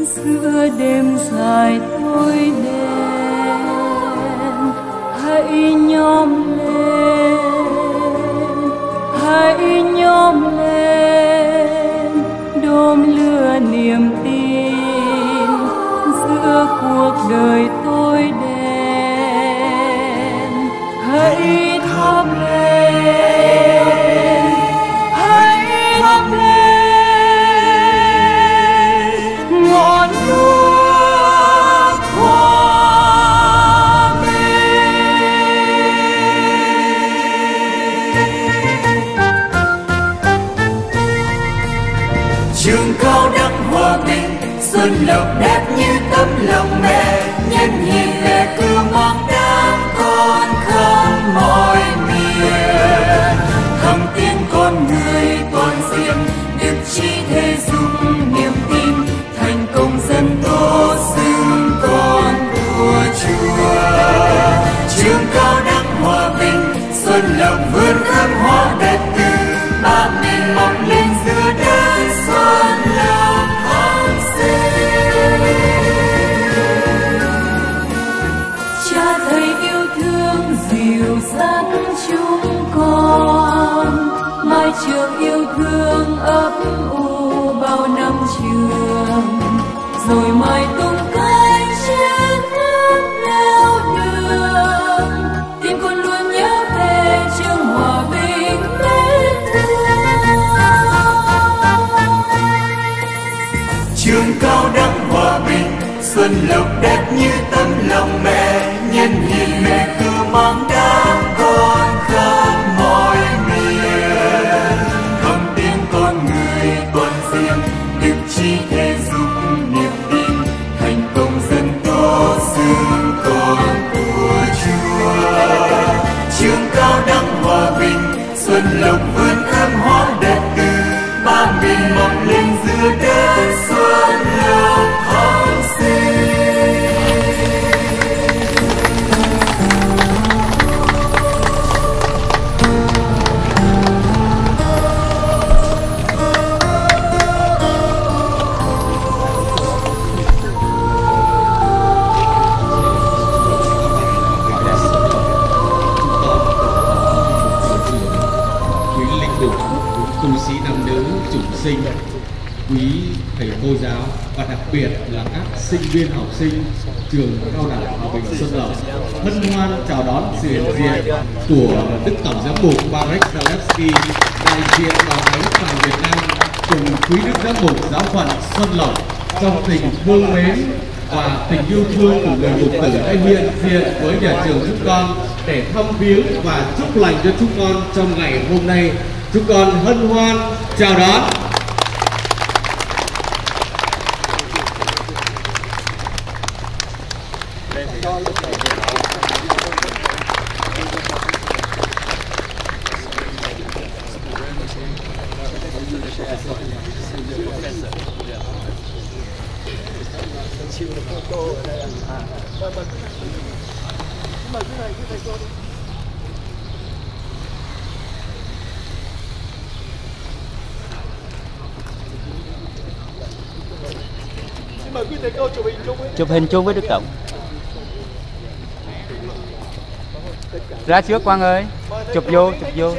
giữa đêm dài tối đen. Hãy nhóm lên, hãy nhóm lên, đốm lửa niềm tin giữa cuộc đời tối đen. Hãy thắp lên, hãy thắp lên ngọn đuốc hòa bình. Trường cao đẳng hòa bình, xuân lộc đẹp như tấm lòng mẹ, nhân hiền lệ cứ mong đám con khắp mọi miền. Thầm tin con người toàn diện, đức trí thế dung niềm tin, thành công dân tố xưng con của Chúa. Trường cao đẳng hòa bình, xuân lộc vươn thơm hoa đẹp từ ba miền mọc lên giữa đất xuân lộc hân sinh. Cha thầy yêu thương dìu dắt chúng con, mái trường yêu thương ấp u bao năm trường, rồi mai tung cánh trên khắp nẻo đường. Tim con luôn nhớ về trường hòa bình mến thương. Trường cao đẳng hòa bình, xuân lộc đẹp như tấm lòng mẹ, nhân hiền mẹ cứ mong đám con khắp mọi miền. Thầm tin con người toàn diện, đức trí thế dung niềm tin, thành công dân tố xưng con của Chúa. Trường cao đẳng hòa bình, xuân lộc vươn thơm hoa đẹp từ ba miền mọc lên giữa đất xuân lộc hân sinh. Tu sĩ nam nữ chủng sinh, quý thầy cô giáo và đặc biệt là các sinh viên học sinh trường cao đẳng hòa bình Xuân Lộc hân hoan chào đón sự hiện diện của Đức Tổng giám mục Marek Zalewski, đại diện Giáo Thánh Toàn Việt Nam, cùng quý Đức giám mục giáo phận Xuân Lộc trong tình thương mến và tình yêu thương của người mục tử đã hiện diện với nhà trường chúng con để thăm viếng và chúc lành cho chúng con trong ngày hôm nay. Chúng con hân hoan chào đón. Chụp hình chung với Đức Tổng. Ra trước Quang ơi. Chụp vô.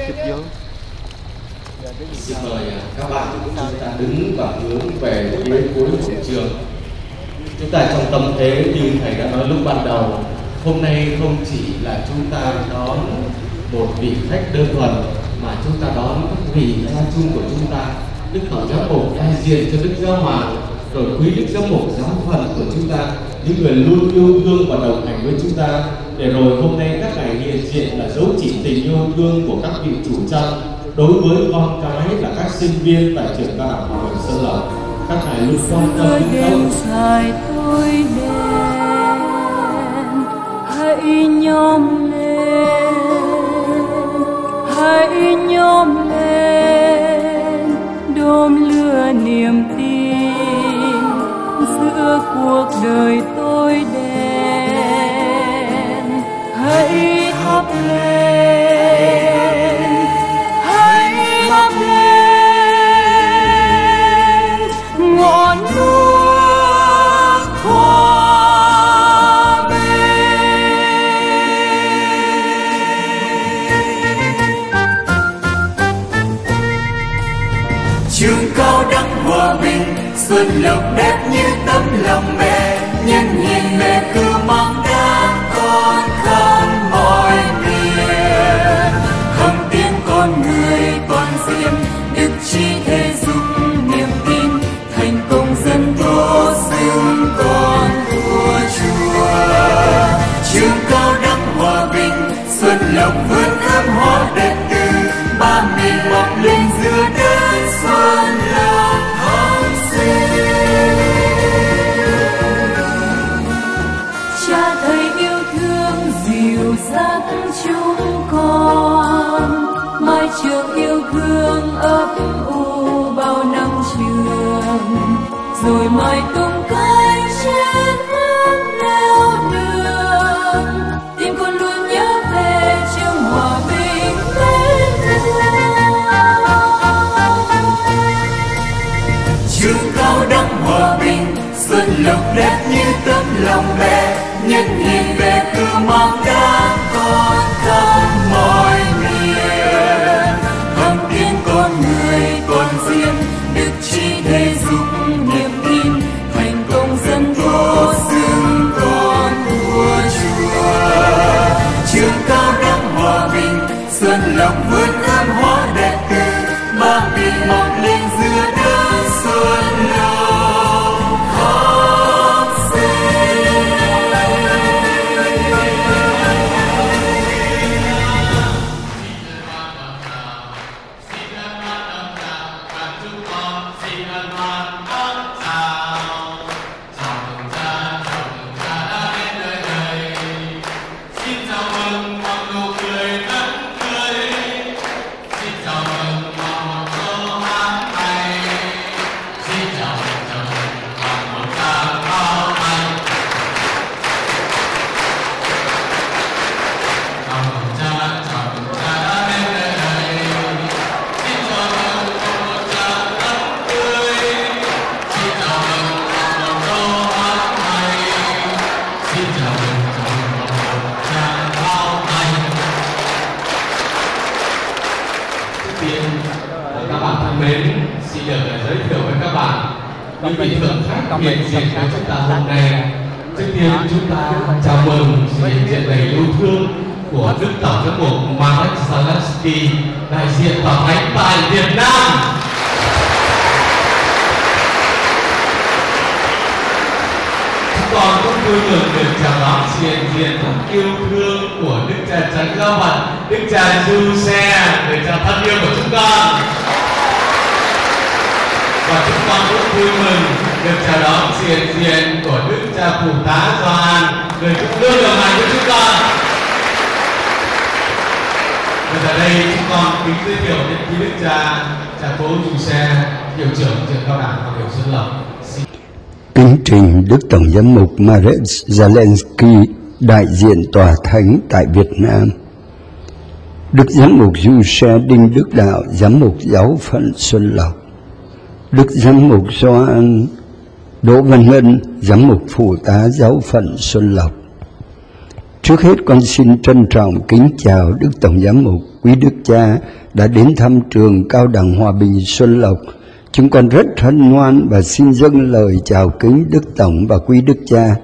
Xin mời các bạn chúng ta đứng và hướng về phía cuối cổng trường. Chúng ta trong tâm thế như thầy đã nói lúc ban đầu, hôm nay không chỉ là chúng ta đón một vị khách đơn thuần, mà chúng ta đón các vị cha chung của chúng ta, Đức Tổng giám mục đại diện cho Đức Giáo Hoàng, rồi quý Đức giám mục giáo phận của chúng ta, những người luôn yêu thương và đồng hành với chúng ta, để rồi hôm nay các ngài hiện diện là dấu chỉ tình yêu thương của các vị chủ chân đối với con cái là các sinh viên tại trường cao đẳng hòa bình Xuân Lộc. Các ngài luôn quan tâm đến đêm dài tối đen. Hãy nhóm lên, hãy nhóm lên, đốm lửa niềm tin giữa cuộc đời tối đen. Hãy thắp lên, hãy thắp lên ngọn đuốc xuân lộc đẹp như tấm lòng mẹ, nhân hiền mẹ cứ mong đã con khắp mọi miền. Hồng tiếng con người toàn diện, đức trí thế dục niềm tin, thành công dân tố xưng con vua Chúa. Trường cao đẳng hòa bình, xuân lộc vươn thơm hoa đẹp từ, ba mình mọc lên giữa đất xuân lộc hồng sinh. Cha thầy yêu thương dìu dắt chúng con, mái trường yêu thương ấp ủ bao năm trường, rồi mai tung cánh trên vang nẻo đường, tim con luôn nhớ về trường hòa bình mến thương. Trường cao đẳng hòa bình, xuân lộc đẹp như tấm lòng mẹ, nhân hiền mẹ cứ mong đã con khắp mọi miền. Hồng tiếng con người toàn diện, đức trí thế dục niềm tin, thành công dân tố xưng con vua Chúa. Trường cao đẳng hòa bình, xuân lộc vươn thơm hoa đẹp từ, ba mình mọc lên giữa đất xuân lộc hồng sinh. Các bạn thân mến, xin được giới thiệu với các bạn những vị thượng khách hiện diện với chúng ta hôm nay. Trước tiên chúng ta chào mừng sự hiện diện đầy yêu thương của Đức Tổng giám mục Marek Zalewski, đại diện tòa thánh tại Việt Nam. Chúng con rất vui mừng được chào đón sự hiện diện rất yêu thương của Đức Cha Tránh Giáo Phận, Đức Cha Giuse, người cha thân yêu của chúng con. Và chúng con rất vui mừng được chào đón sự hiện diện của Đức Cha Phụ tá Gioan, người cũng luôn đồng hành với chúng con. Và giờ đây chúng con kính giới thiệu đến quý Đức Cha Cố Giuse, hiệu trưởng trường cao đẳng Hoàng Hiểu Xuân Lộc. Kính trình Đức Tổng giám mục Marek Zalewski, đại diện tòa thánh tại Việt Nam. Đức giám mục Giuse Đinh Đức Đạo, giám mục giáo phận Xuân Lộc. Đức giám mục Gioan Đỗ Văn Ngân, giám mục phụ tá giáo phận Xuân Lộc. Trước hết con xin trân trọng kính chào Đức Tổng giám mục, quý Đức Cha đã đến thăm trường Cao đẳng Hòa bình Xuân Lộc. Chúng con rất hân hoan và xin dâng lời chào kính Đức Tổng và quý Đức Cha.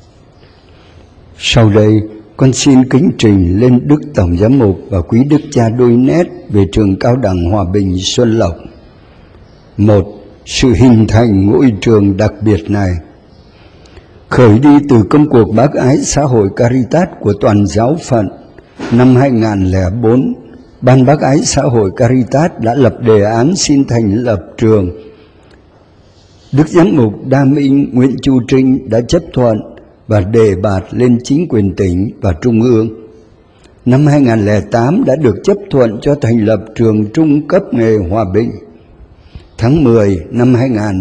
Sau đây, con xin kính trình lên Đức Tổng giám mục và quý Đức Cha đôi nét về trường Cao đẳng Hòa bình Xuân Lộc. 1. Sự hình thành ngôi trường đặc biệt này. Khởi đi từ công cuộc bác ái xã hội Caritas của toàn giáo phận, năm 2004, Ban bác ái xã hội Caritas đã lập đề án xin thành lập trường. Đức giám mục Đa Minh Nguyễn Chu Trinh đã chấp thuận và đề bạt lên chính quyền tỉnh và trung ương. Năm 2008 đã được chấp thuận cho thành lập trường trung cấp nghề Hòa Bình. Tháng 10 năm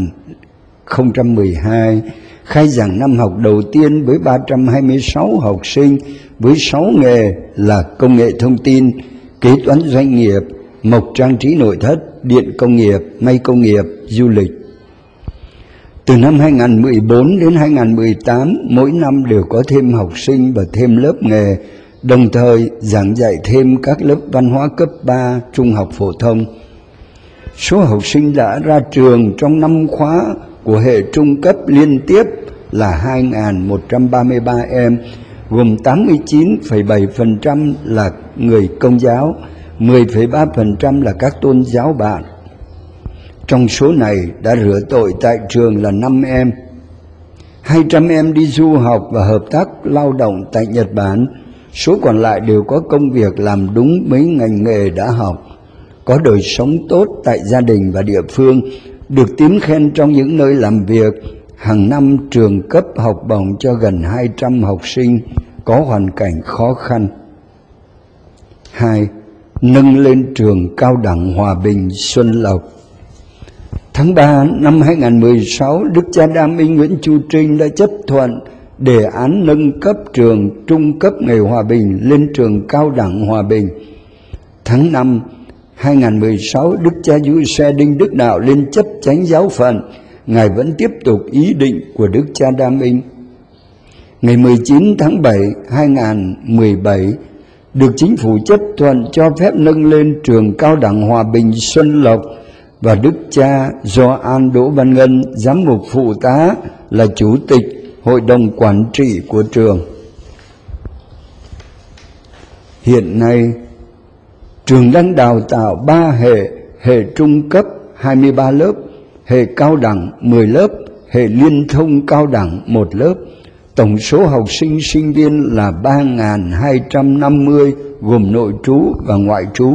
2012, khai giảng năm học đầu tiên với 326 học sinh với 6 nghề là công nghệ thông tin, kế toán doanh nghiệp, mộc trang trí nội thất, điện công nghiệp, may công nghiệp, du lịch. Từ năm 2014 đến 2018, mỗi năm đều có thêm học sinh và thêm lớp nghề, đồng thời giảng dạy thêm các lớp văn hóa cấp 3, trung học phổ thông. Số học sinh đã ra trường trong năm khóa của hệ trung cấp liên tiếp là 2.133 em, gồm 89,7% là người Công giáo, 10,3% là các tôn giáo bạn. Trong số này đã rửa tội tại trường là 5 em. 200 em đi du học và hợp tác lao động tại Nhật Bản. Số còn lại đều có công việc làm đúng mấy ngành nghề đã học, có đời sống tốt tại gia đình và địa phương, được tín khen trong những nơi làm việc. Hàng năm trường cấp học bổng cho gần 200 học sinh có hoàn cảnh khó khăn. 2. Nâng lên trường cao đẳng Hòa Bình Xuân Lộc. Tháng 3 năm 2016, Đức cha Đam Minh Nguyễn Chu Trinh đã chấp thuận đề án nâng cấp trường trung cấp nghề Hòa Bình lên trường cao đẳng Hòa Bình. Tháng 5 2016, Đức cha Giuse Đinh Đức Đạo lên chấp chánh giáo phận. Ngài vẫn tiếp tục ý định của Đức cha Đam Minh. Ngày 19 tháng 7 2017, được Chính phủ chấp thuận cho phép nâng lên trường cao đẳng Hòa Bình Xuân Lộc, và Đức cha Gioan Đỗ Văn Ngân, giám mục phụ tá, là chủ tịch hội đồng quản trị của trường. Hiện nay, trường đang đào tạo 3 hệ trung cấp 23 lớp, hệ cao đẳng 10 lớp, hệ liên thông cao đẳng 1 lớp. Tổng số học sinh sinh viên là 3.250, gồm nội trú và ngoại trú.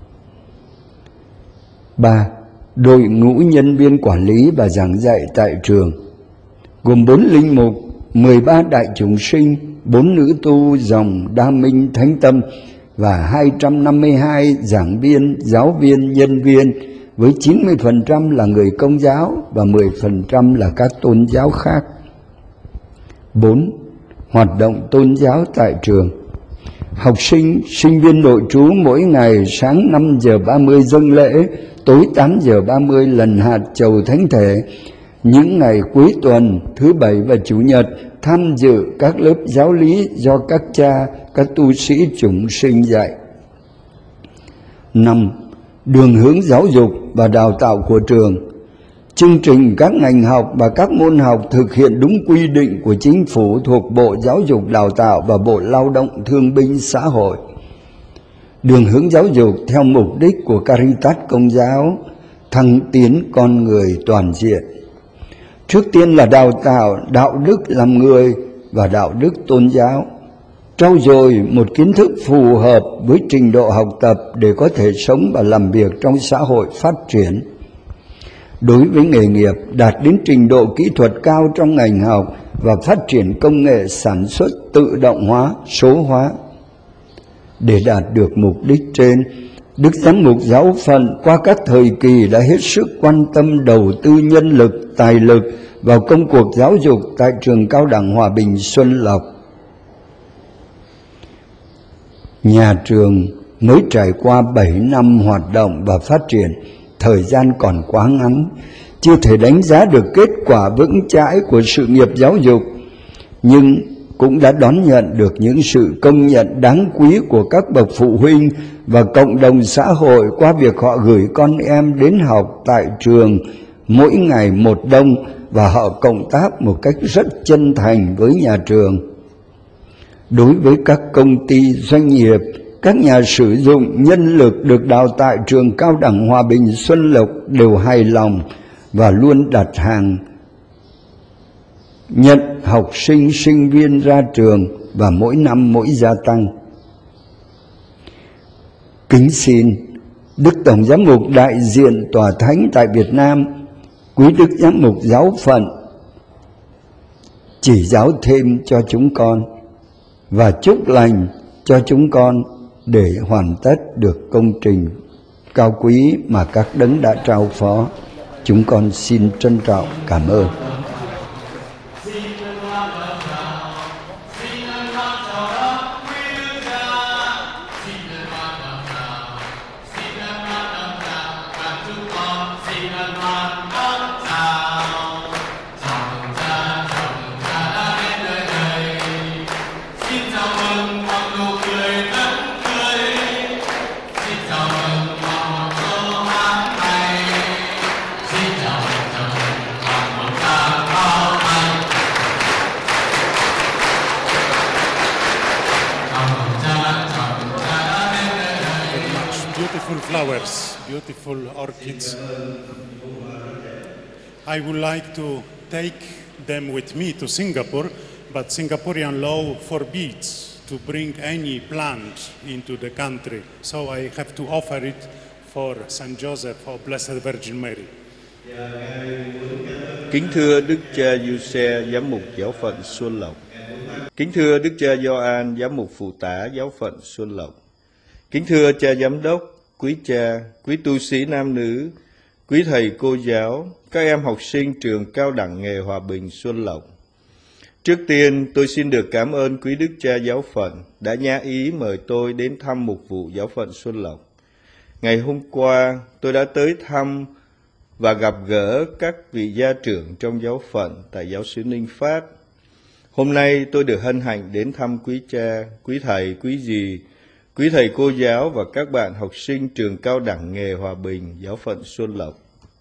3. Đội ngũ nhân viên quản lý và giảng dạy tại trường, gồm 4 linh mục, 13 đại chúng sinh, 4 nữ tu dòng Đa Minh Thánh Tâm và 252 giảng viên, giáo viên, nhân viên, với 90% là người Công giáo và 10% là các tôn giáo khác. 4. Hoạt động tôn giáo tại trường. Học sinh, sinh viên nội trú mỗi ngày sáng 5 giờ 30 dâng lễ, tối 8 giờ 30 lần hạt chầu thánh thể. Những ngày cuối tuần, thứ Bảy và Chủ nhật tham dự các lớp giáo lý do các cha, các tu sĩ chúng sinh dạy. 5. Đường hướng giáo dục và đào tạo của trường. Chương trình các ngành học và các môn học thực hiện đúng quy định của Chính phủ thuộc Bộ Giáo dục Đào tạo và Bộ Lao động Thương binh Xã hội. Đường hướng giáo dục theo mục đích của Caritas Công giáo, thăng tiến con người toàn diện. Trước tiên là đào tạo đạo đức làm người và đạo đức tôn giáo, trau dồi một kiến thức phù hợp với trình độ học tập để có thể sống và làm việc trong xã hội phát triển. Đối với nghề nghiệp, đạt đến trình độ kỹ thuật cao trong ngành học và phát triển công nghệ sản xuất tự động hóa, số hóa. Để đạt được mục đích trên, Đức Giám mục Giáo phận qua các thời kỳ đã hết sức quan tâm đầu tư nhân lực, tài lực vào công cuộc giáo dục tại trường cao đẳng Hòa Bình Xuân Lộc. Nhà trường mới trải qua 7 năm hoạt động và phát triển, thời gian còn quá ngắn, chưa thể đánh giá được kết quả vững chãi của sự nghiệp giáo dục, nhưng cũng đã đón nhận được những sự công nhận đáng quý của các bậc phụ huynh và cộng đồng xã hội qua việc họ gửi con em đến học tại trường mỗi ngày một đông, và họ cộng tác một cách rất chân thành với nhà trường. Đối với các công ty, doanh nghiệp, các nhà sử dụng nhân lực được đào tạo trường cao đẳng Hòa Bình Xuân Lộc đều hài lòng và luôn đặt hàng nhận học sinh, sinh viên ra trường, và mỗi năm mỗi gia tăng. Kính xin Đức Tổng Giám mục đại diện Tòa Thánh tại Việt Nam, quý Đức Giám mục Giáo phận chỉ giáo thêm cho chúng con và chúc lành cho chúng con để hoàn tất được công trình cao quý mà các đấng đã trao phó. Chúng con xin trân trọng cảm ơn. beautiful flowers, beautiful orchids. I would like to take them with me to Singapore, but Singaporean law forbids to bring any plant into the country. So I have to offer it for Saint Joseph or Blessed Virgin Mary. Kính thưa Đức cha Giuse, giám mục giáo phận Xuân Lộc. Kính thưa Đức cha Gioan, giám mục phụ tá giáo phận Xuân Lộc. Kính thưa cha giám đốc, quý cha, quý tu sĩ nam nữ, quý thầy cô giáo, các em học sinh trường cao đẳng nghề Hòa Bình Xuân Lộc. Trước tiên, tôi xin được cảm ơn quý Đức cha giáo phận đã nhã ý mời tôi đến thăm mục vụ giáo phận Xuân Lộc. Ngày hôm qua, tôi đã tới thăm và gặp gỡ các vị gia trưởng trong giáo phận tại giáo xứ Ninh Phát. Hôm nay tôi được hân hạnh đến thăm quý cha, quý thầy, quý dì, quý thầy cô giáo và các bạn học sinh trường cao đẳng nghề Hòa Bình, giáo phận Xuân Lộc.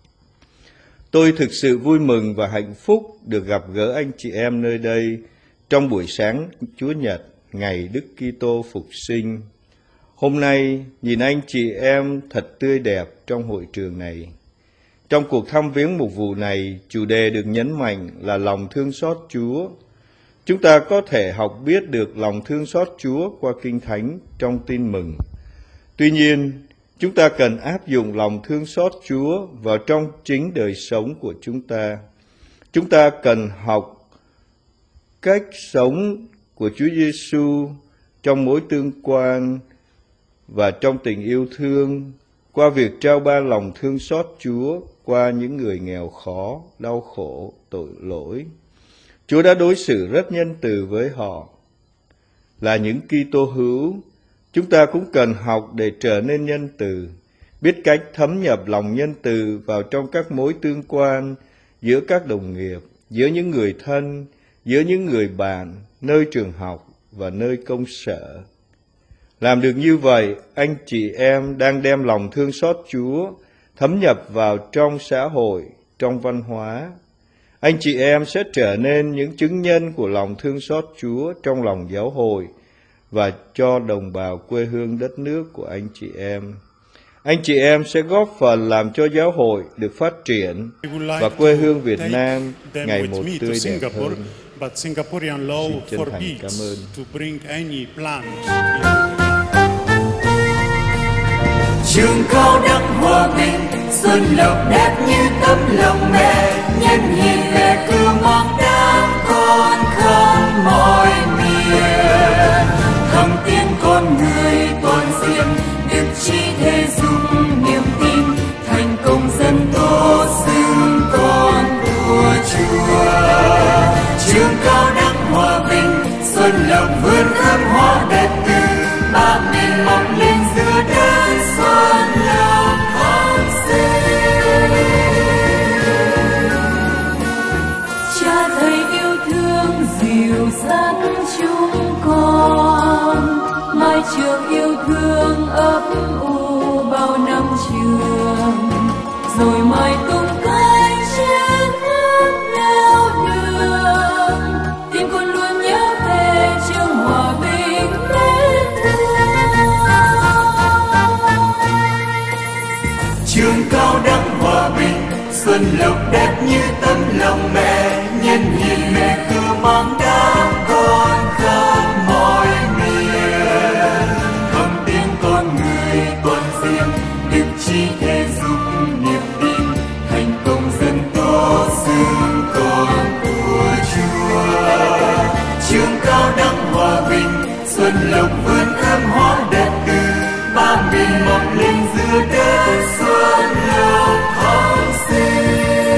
Tôi thực sự vui mừng và hạnh phúc được gặp gỡ anh chị em nơi đây trong buổi sáng Chúa Nhật, ngày Đức Kitô Phục Sinh. Hôm nay, nhìn anh chị em thật tươi đẹp trong hội trường này. Trong cuộc thăm viếng mục vụ này, chủ đề được nhấn mạnh là lòng thương xót Chúa. Chúng ta có thể học biết được lòng thương xót Chúa qua Kinh Thánh trong Tin Mừng. Tuy nhiên, chúng ta cần áp dụng lòng thương xót Chúa vào trong chính đời sống của chúng ta. Chúng ta cần học cách sống của Chúa Giêsu trong mối tương quan và trong tình yêu thương qua việc trao ban lòng thương xót Chúa qua những người nghèo khó, đau khổ, tội lỗi. Chúa đã đối xử rất nhân từ với họ. Là những Kitô hữu, chúng ta cũng cần học để trở nên nhân từ, biết cách thấm nhập lòng nhân từ vào trong các mối tương quan giữa các đồng nghiệp, giữa những người thân, giữa những người bạn, nơi trường học và nơi công sở. Làm được như vậy, anh chị em đang đem lòng thương xót Chúa thấm nhập vào trong xã hội, trong văn hóa. Anh chị em sẽ trở nên những chứng nhân của lòng thương xót Chúa trong lòng giáo hội và cho đồng bào quê hương đất nước của anh chị em. Anh chị em sẽ góp phần làm cho giáo hội được phát triển và quê hương Việt Nam ngày một tươi đẹp hơn. But Singaporean law forbids to bring any plant. Trường cao đẳng Hòa Bình, Xuân Lộc đẹp như tấm lòng mẹ, nhân hiền lệ cứ mong đám con khắp mọi miền. Thầm tin con người toàn diện, đức chi thể dùng niềm tin, thành công dân tốt xưng con của Chúa. Trường cao đẳng Hòa Bình, Xuân Lộc vươn ươm hoa đẹp từ ba miền mọc lên giữa đất Xuân Lộc hân sinh. Cha thầy yêu thương dìu dắt chúng con, mái trường yêu thương ấp u bao năm trường, rồi mai tung cánh trên khắp nẻo đường, tim con luôn nhớ về trường Hòa Bình mến thương. Trường cao đẳng Hòa Bình, Xuân Lộc đẹp như tấm lòng mẹ, nhân hiền mẹ cứ mang đám con khắp mọi miền. Thầm tin con người toàn diện, đức chi thể giúp niềm tin, thành công dân tốt xưng con của Chúa. Trường cao đẳng Hòa Bình, Xuân Lộc vươn ươm hoa đẹp từ ba miền mọc lên giữa đất Xuân Lộc hân sinh.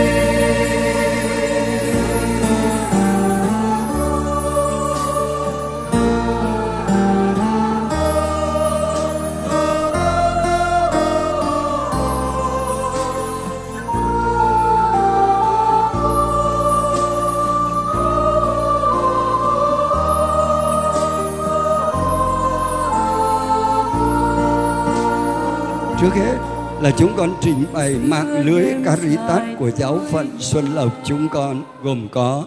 Trước hết là chúng con trình bày mạng lưới Caritas của giáo phận Xuân Lộc chúng con, gồm có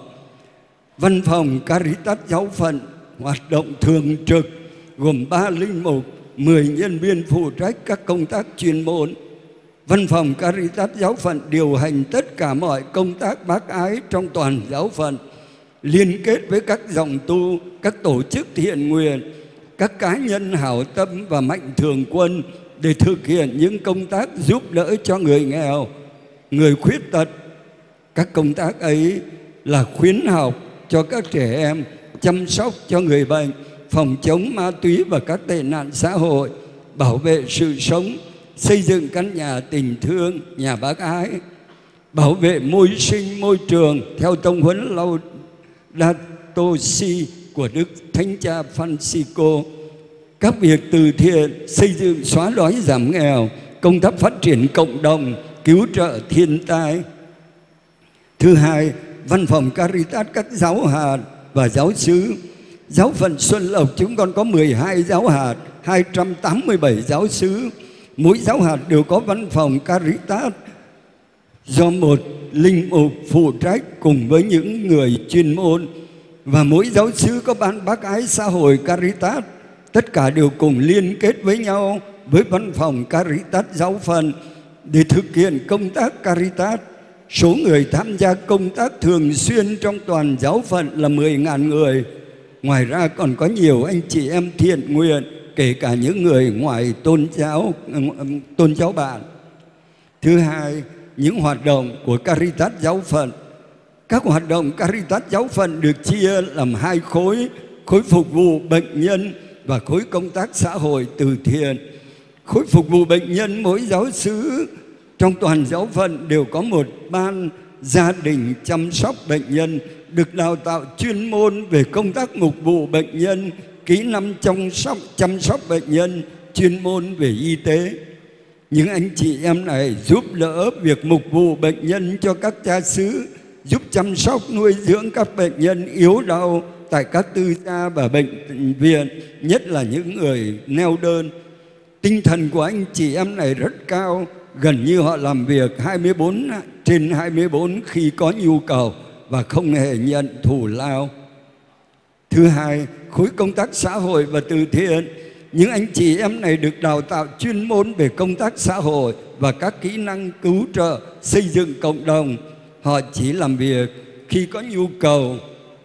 văn phòng Caritas giáo phận hoạt động thường trực gồm 3 linh mục 10 nhân viên phụ trách các công tác chuyên môn. Văn phòng Caritas giáo phận điều hành tất cả mọi công tác bác ái trong toàn giáo phận, liên kết với các dòng tu, các tổ chức thiện nguyện, các cá nhân hảo tâm và mạnh thường quân để thực hiện những công tác giúp đỡ cho người nghèo, người khuyết tật. Các công tác ấy là khuyến học cho các trẻ em, chăm sóc cho người bệnh, phòng chống ma túy và các tệ nạn xã hội, bảo vệ sự sống, xây dựng căn nhà tình thương, nhà bác ái, bảo vệ môi sinh, môi trường theo tông huấn Laudato Si của Đức Thánh Cha Francisco, các việc từ thiện, xây dựng xóa đói giảm nghèo, công tác phát triển cộng đồng, cứu trợ thiên tai. Thứ hai, văn phòng Caritas các giáo hạt và giáo xứ. Giáo phận Xuân Lộc chúng con có 12 giáo hạt, 287 giáo xứ. Mỗi giáo hạt đều có văn phòng Caritas do một linh mục phụ trách cùng với những người chuyên môn. Và mỗi giáo xứ có ban bác ái xã hội Caritas. Tất cả đều cùng liên kết với nhau với văn phòng Caritas giáo phận để thực hiện công tác Caritas. Số người tham gia công tác thường xuyên trong toàn giáo phận là 10.000 người. Ngoài ra còn có nhiều anh chị em thiện nguyện, kể cả những người ngoài tôn giáo bạn. Thứ hai, những hoạt động của Caritas giáo phận. Các hoạt động Caritas giáo phận được chia làm hai khối: khối phục vụ bệnh nhân và khối công tác xã hội từ thiện. Khối phục vụ bệnh nhân, mỗi giáo xứ trong toàn giáo phận đều có một ban gia đình chăm sóc bệnh nhân, được đào tạo chuyên môn về công tác mục vụ bệnh nhân, kỹ năng chăm sóc bệnh nhân, chuyên môn về y tế. Những anh chị em này giúp đỡ việc mục vụ bệnh nhân cho các cha xứ, giúp chăm sóc nuôi dưỡng các bệnh nhân yếu đau tại các tư gia và bệnh viện, nhất là những người neo đơn. Tinh thần của anh chị em này rất cao, gần như họ làm việc 24/24 khi có nhu cầu và không hề nhận thù lao. Thứ hai, khối công tác xã hội và từ thiện. Những anh chị em này được đào tạo chuyên môn về công tác xã hội và các kỹ năng cứu trợ, xây dựng cộng đồng. Họ chỉ làm việc khi có nhu cầu.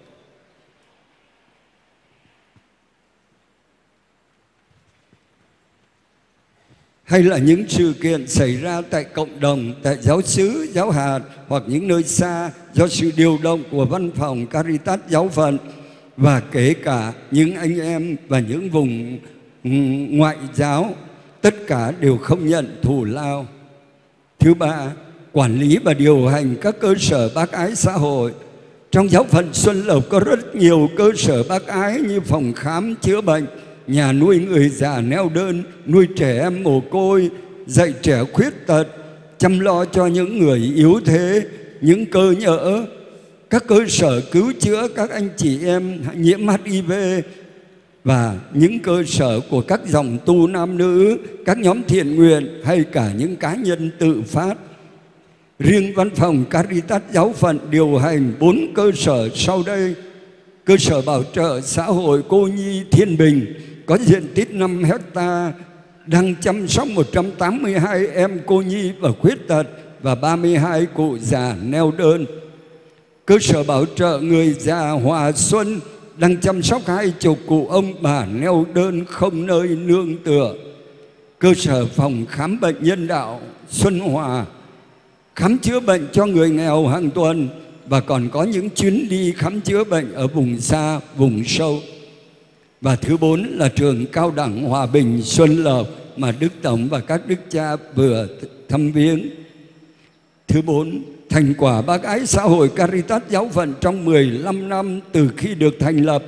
Hay là những sự kiện xảy ra tại cộng đồng, tại giáo xứ, giáo hạt hoặc những nơi xa do sự điều động của văn phòng Caritas giáo phận, và kể cả những anh em và những vùng ngoại giáo, tất cả đều không nhận thù lao. Thứ ba, quản lý và điều hành các cơ sở bác ái xã hội. Trong giáo phận Xuân Lộc có rất nhiều cơ sở bác ái như phòng khám chữa bệnh, nhà nuôi người già neo đơn, nuôi trẻ em mồ côi, dạy trẻ khuyết tật, chăm lo cho những người yếu thế, những cơ nhỡ, các cơ sở cứu chữa các anh chị em nhiễm HIV, và những cơ sở của các dòng tu nam nữ, các nhóm thiện nguyện hay cả những cá nhân tự phát. Riêng văn phòng Caritas giáo phận điều hành 4 cơ sở sau đây. Cơ sở bảo trợ xã hội Cô Nhi Thiên Bình có diện tích 5 hecta, đang chăm sóc 182 em cô nhi và khuyết tật và 32 cụ già neo đơn. Cơ sở bảo trợ người già Hòa Xuân đang chăm sóc 20 cụ ông bà neo đơn không nơi nương tựa. Cơ sở phòng khám bệnh nhân đạo Xuân Hòa khám chữa bệnh cho người nghèo hàng tuần, và còn có những chuyến đi khám chữa bệnh ở vùng xa, vùng sâu. Và thứ 4 là trường cao đẳng Hòa Bình Xuân Lộc mà Đức Tổng và các đức cha vừa thăm viếng. Thứ 4, thành quả bác ái xã hội Caritas giáo phận trong 15 năm từ khi được thành lập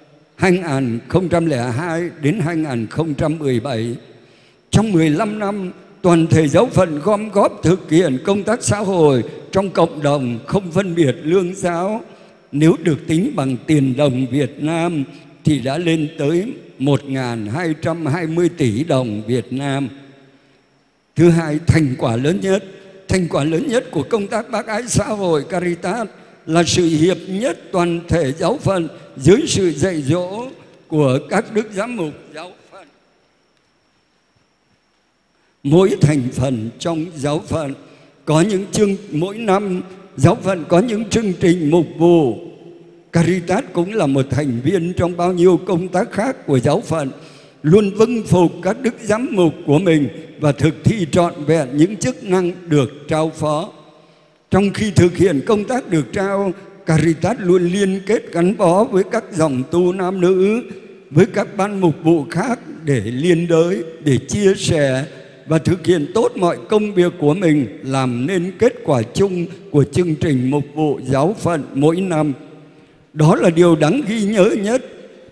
2002 đến 2017. Trong 15 năm, toàn thể giáo phận gom góp thực hiện công tác xã hội trong cộng đồng không phân biệt lương giáo. Nếu được tính bằng tiền đồng Việt Nam thì đã lên tới 1.220 tỷ đồng Việt Nam. Thứ hai, thành quả lớn nhất của công tác bác ái xã hội Caritas là sự hiệp nhất toàn thể giáo phận dưới sự dạy dỗ của các đức giám mục giáo phận. mỗi thành phần trong giáo phận có những mỗi năm giáo phận có những chương trình mục vụ. Caritas cũng là một thành viên trong bao nhiêu công tác khác của giáo phận, luôn vâng phục các đức giám mục của mình và thực thi trọn vẹn những chức năng được trao phó. Trong khi thực hiện công tác được trao, Caritas luôn liên kết gắn bó với các dòng tu nam nữ, với các ban mục vụ khác để liên đới, để chia sẻ và thực hiện tốt mọi công việc của mình, làm nên kết quả chung của chương trình mục vụ giáo phận mỗi năm. Đó là điều đáng ghi nhớ nhất.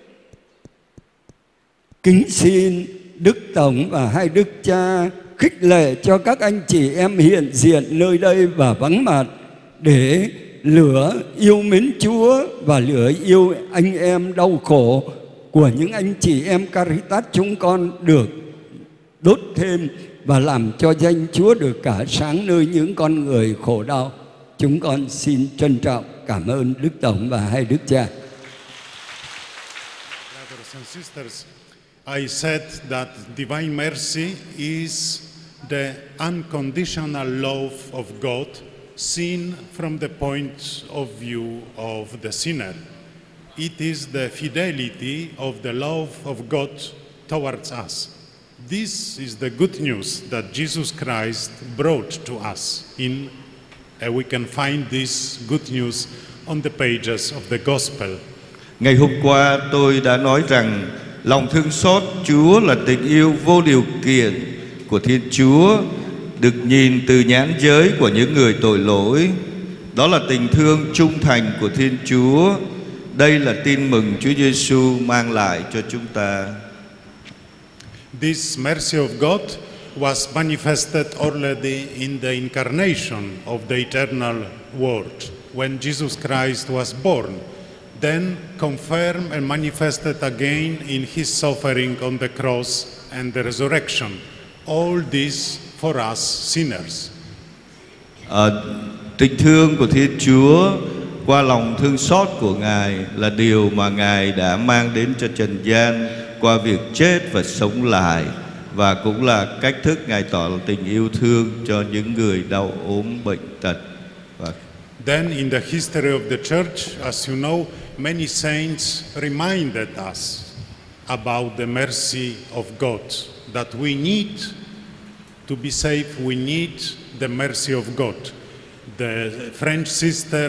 Kính xin Đức Tổng và hai Đức Cha khích lệ cho các anh chị em hiện diện nơi đây và vắng mặt, để lửa yêu mến Chúa và lửa yêu anh em đau khổ của những anh chị em Caritas chúng con được đốt thêm, và làm cho danh Chúa được cả sáng nơi những con người khổ đau. Chúng con xin trân trọng cảm ơn Đức Tổng và hai Đức Cha. Brothers and sisters, I said that divine mercy is the unconditional love of God seen from the point of view of the sinner. It is the fidelity of the love of God towards us. This is the good news that Jesus Christ brought to us. We can find this good news on the pages of the Gospel. Ngày hôm qua tôi đã nói rằng lòng thương xót Chúa là tình yêu vô điều kiện của Thiên Chúa, được nhìn từ nhãn giới của những người tội lỗi. Đó là tình thương trung thành của Thiên Chúa. Đây là tin mừng Chúa Giêsu mang lại cho chúng ta. This mercy of God was manifested already in the incarnation of the eternal Word, when Jesus Christ was born, then confirmed and manifested again in His suffering on the cross and the resurrection. All this for us sinners. Tình thương của Thiên Chúa qua lòng thương xót của Ngài là điều mà Ngài đã mang đến cho trần gian qua việc chết và sống lại, và cũng là cách thức Ngài tỏ tình yêu thương cho những người đau ốm bệnh tật. Then in the history of the church, as you know, many saints reminded us about the mercy of God, that we need to be saved, we need the mercy of God. The French sister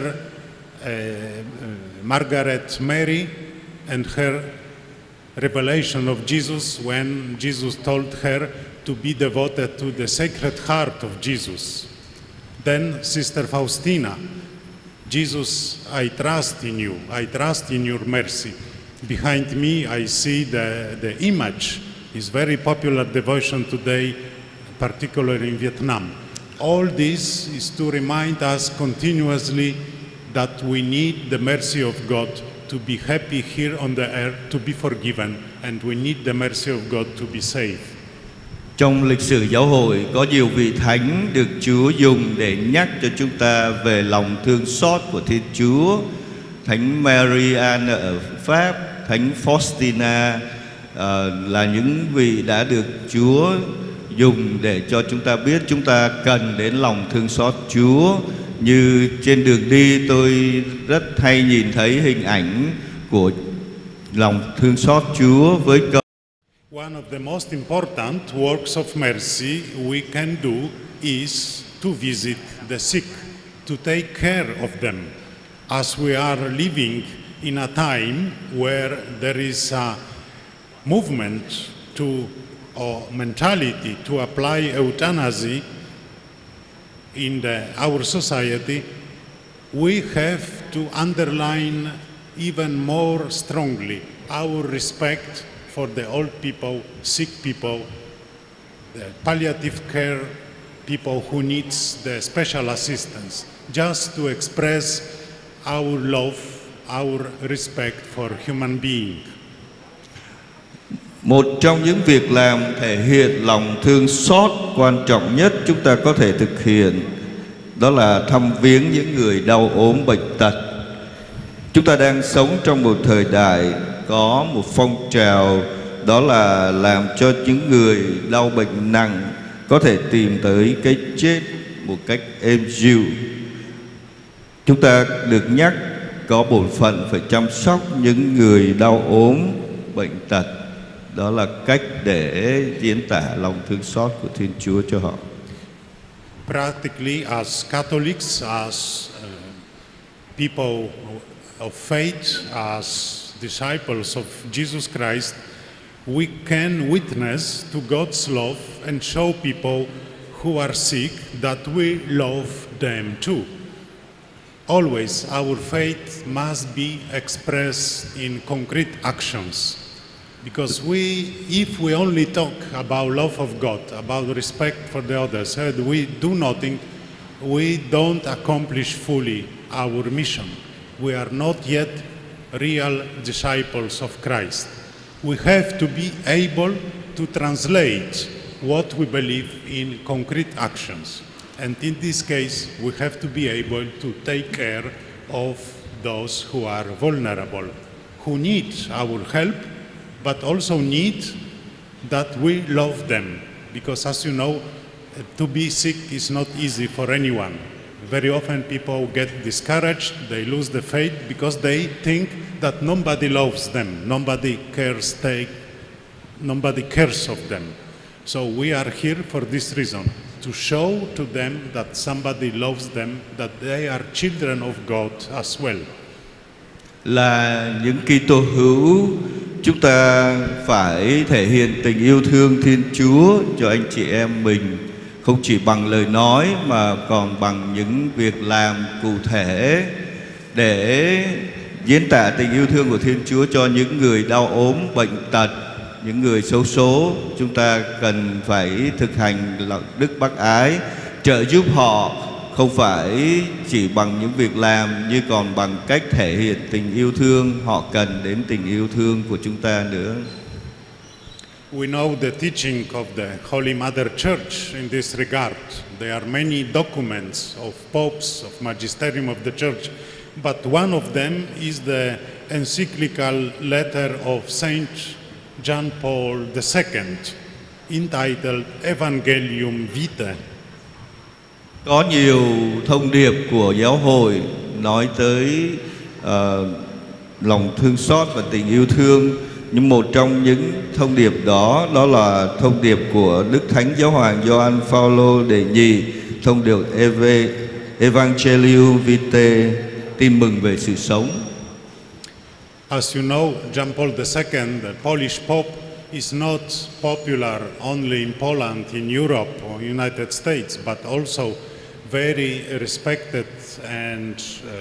Margaret Mary and her revelation of Jesus, when Jesus told her to be devoted to the Sacred Heart of Jesus. Then Sister Faustina, Jesus, I trust in you, I trust in your mercy. Behind me I see the image, is very popular devotion today, particularly in Vietnam. All this is to remind us continuously that we need the mercy of God to be happy here on the earth, to be forgiven, and we need the mercy of God to be saved. Trong lịch sử giáo hội có nhiều vị thánh được Chúa dùng để nhắc cho chúng ta về lòng thương xót của Thiên Chúa. Thánh Marianne ở Pháp, Thánh Faustina là những vị đã được Chúa dùng để cho chúng ta biết chúng ta cần đến lòng thương xót Chúa. Như trên đường đi tôi rất hay nhìn thấy hình ảnh của lòng thương xót Chúa với câu: One of the most important works of mercy we can do is to visit the sick, to take care of them. As we are living in a time where there is a movement to, or mentality to apply euthanasia in our society, we have to underline even more strongly our respect for the old people, sick people, the palliative care people who needs the special assistance, just to express our love, our respect for human being. Một trong những việc làm thể hiện lòng thương xót quan trọng nhất chúng ta có thể thực hiện đó là thăm viếng những người đau ốm bệnh tật. Chúng ta đang sống trong một thời đại có một phong trào, đó là làm cho những người đau bệnh nặng có thể tìm tới cái chết một cách êm dịu. Chúng ta được nhắc có bổn phận phải chăm sóc những người đau ốm, bệnh tật. Đó là cách để diễn tả lòng thương xót của Thiên Chúa cho họ. Practically, as Catholics, as people of faith, as disciples of Jesus Christ, we can witness to God's love and show people who are sick that we love them too. Always, our faith must be expressed in concrete actions. Because if we only talk about love of God, about respect for the others, and we do nothing, we don't accomplish fully our mission. We are not yet real disciples of Christ. We have to be able to translate what we believe in concrete actions. And in this case, we have to be able to take care of those who are vulnerable, who need our help, but also need that we love them. Because as you know, to be sick is not easy for anyone. Very often people get discouraged, they lose the faith because they think that nobody loves them, nobody cares of them. So we are here for this reason, to show to them that somebody loves them, that they are children of God as well. Là những Kitô hữu, chúng ta phải thể hiện tình yêu thương Thiên Chúa cho anh chị em mình, không chỉ bằng lời nói mà còn bằng những việc làm cụ thể để diễn tả tình yêu thương của Thiên Chúa cho những người đau ốm, bệnh tật, những người xấu số. Chúng ta cần phải thực hành đức bác ái, trợ giúp họ, không phải chỉ bằng những việc làm, nhưng còn bằng cách thể hiện tình yêu thương. Họ cần đến tình yêu thương của chúng ta nữa. We know the teaching of the Holy Mother Church in this regard. There are many documents of popes, of magisterium of the Church, but one of them is the encyclical letter of Saint John Paul II, entitled Evangelium Vitae. Có nhiều thông điệp của giáo hội nói tới lòng thương xót và tình yêu thương, nhưng một trong những thông điệp đó là thông điệp của Đức Thánh Giáo hoàng Gioan Phaolô đệ nhị, thông điệp Evangelium Vitae, tin mừng về sự sống. As you know, John Paul II, the Polish Pope, is not popular only in Poland, in Europe or United States, but also very respected and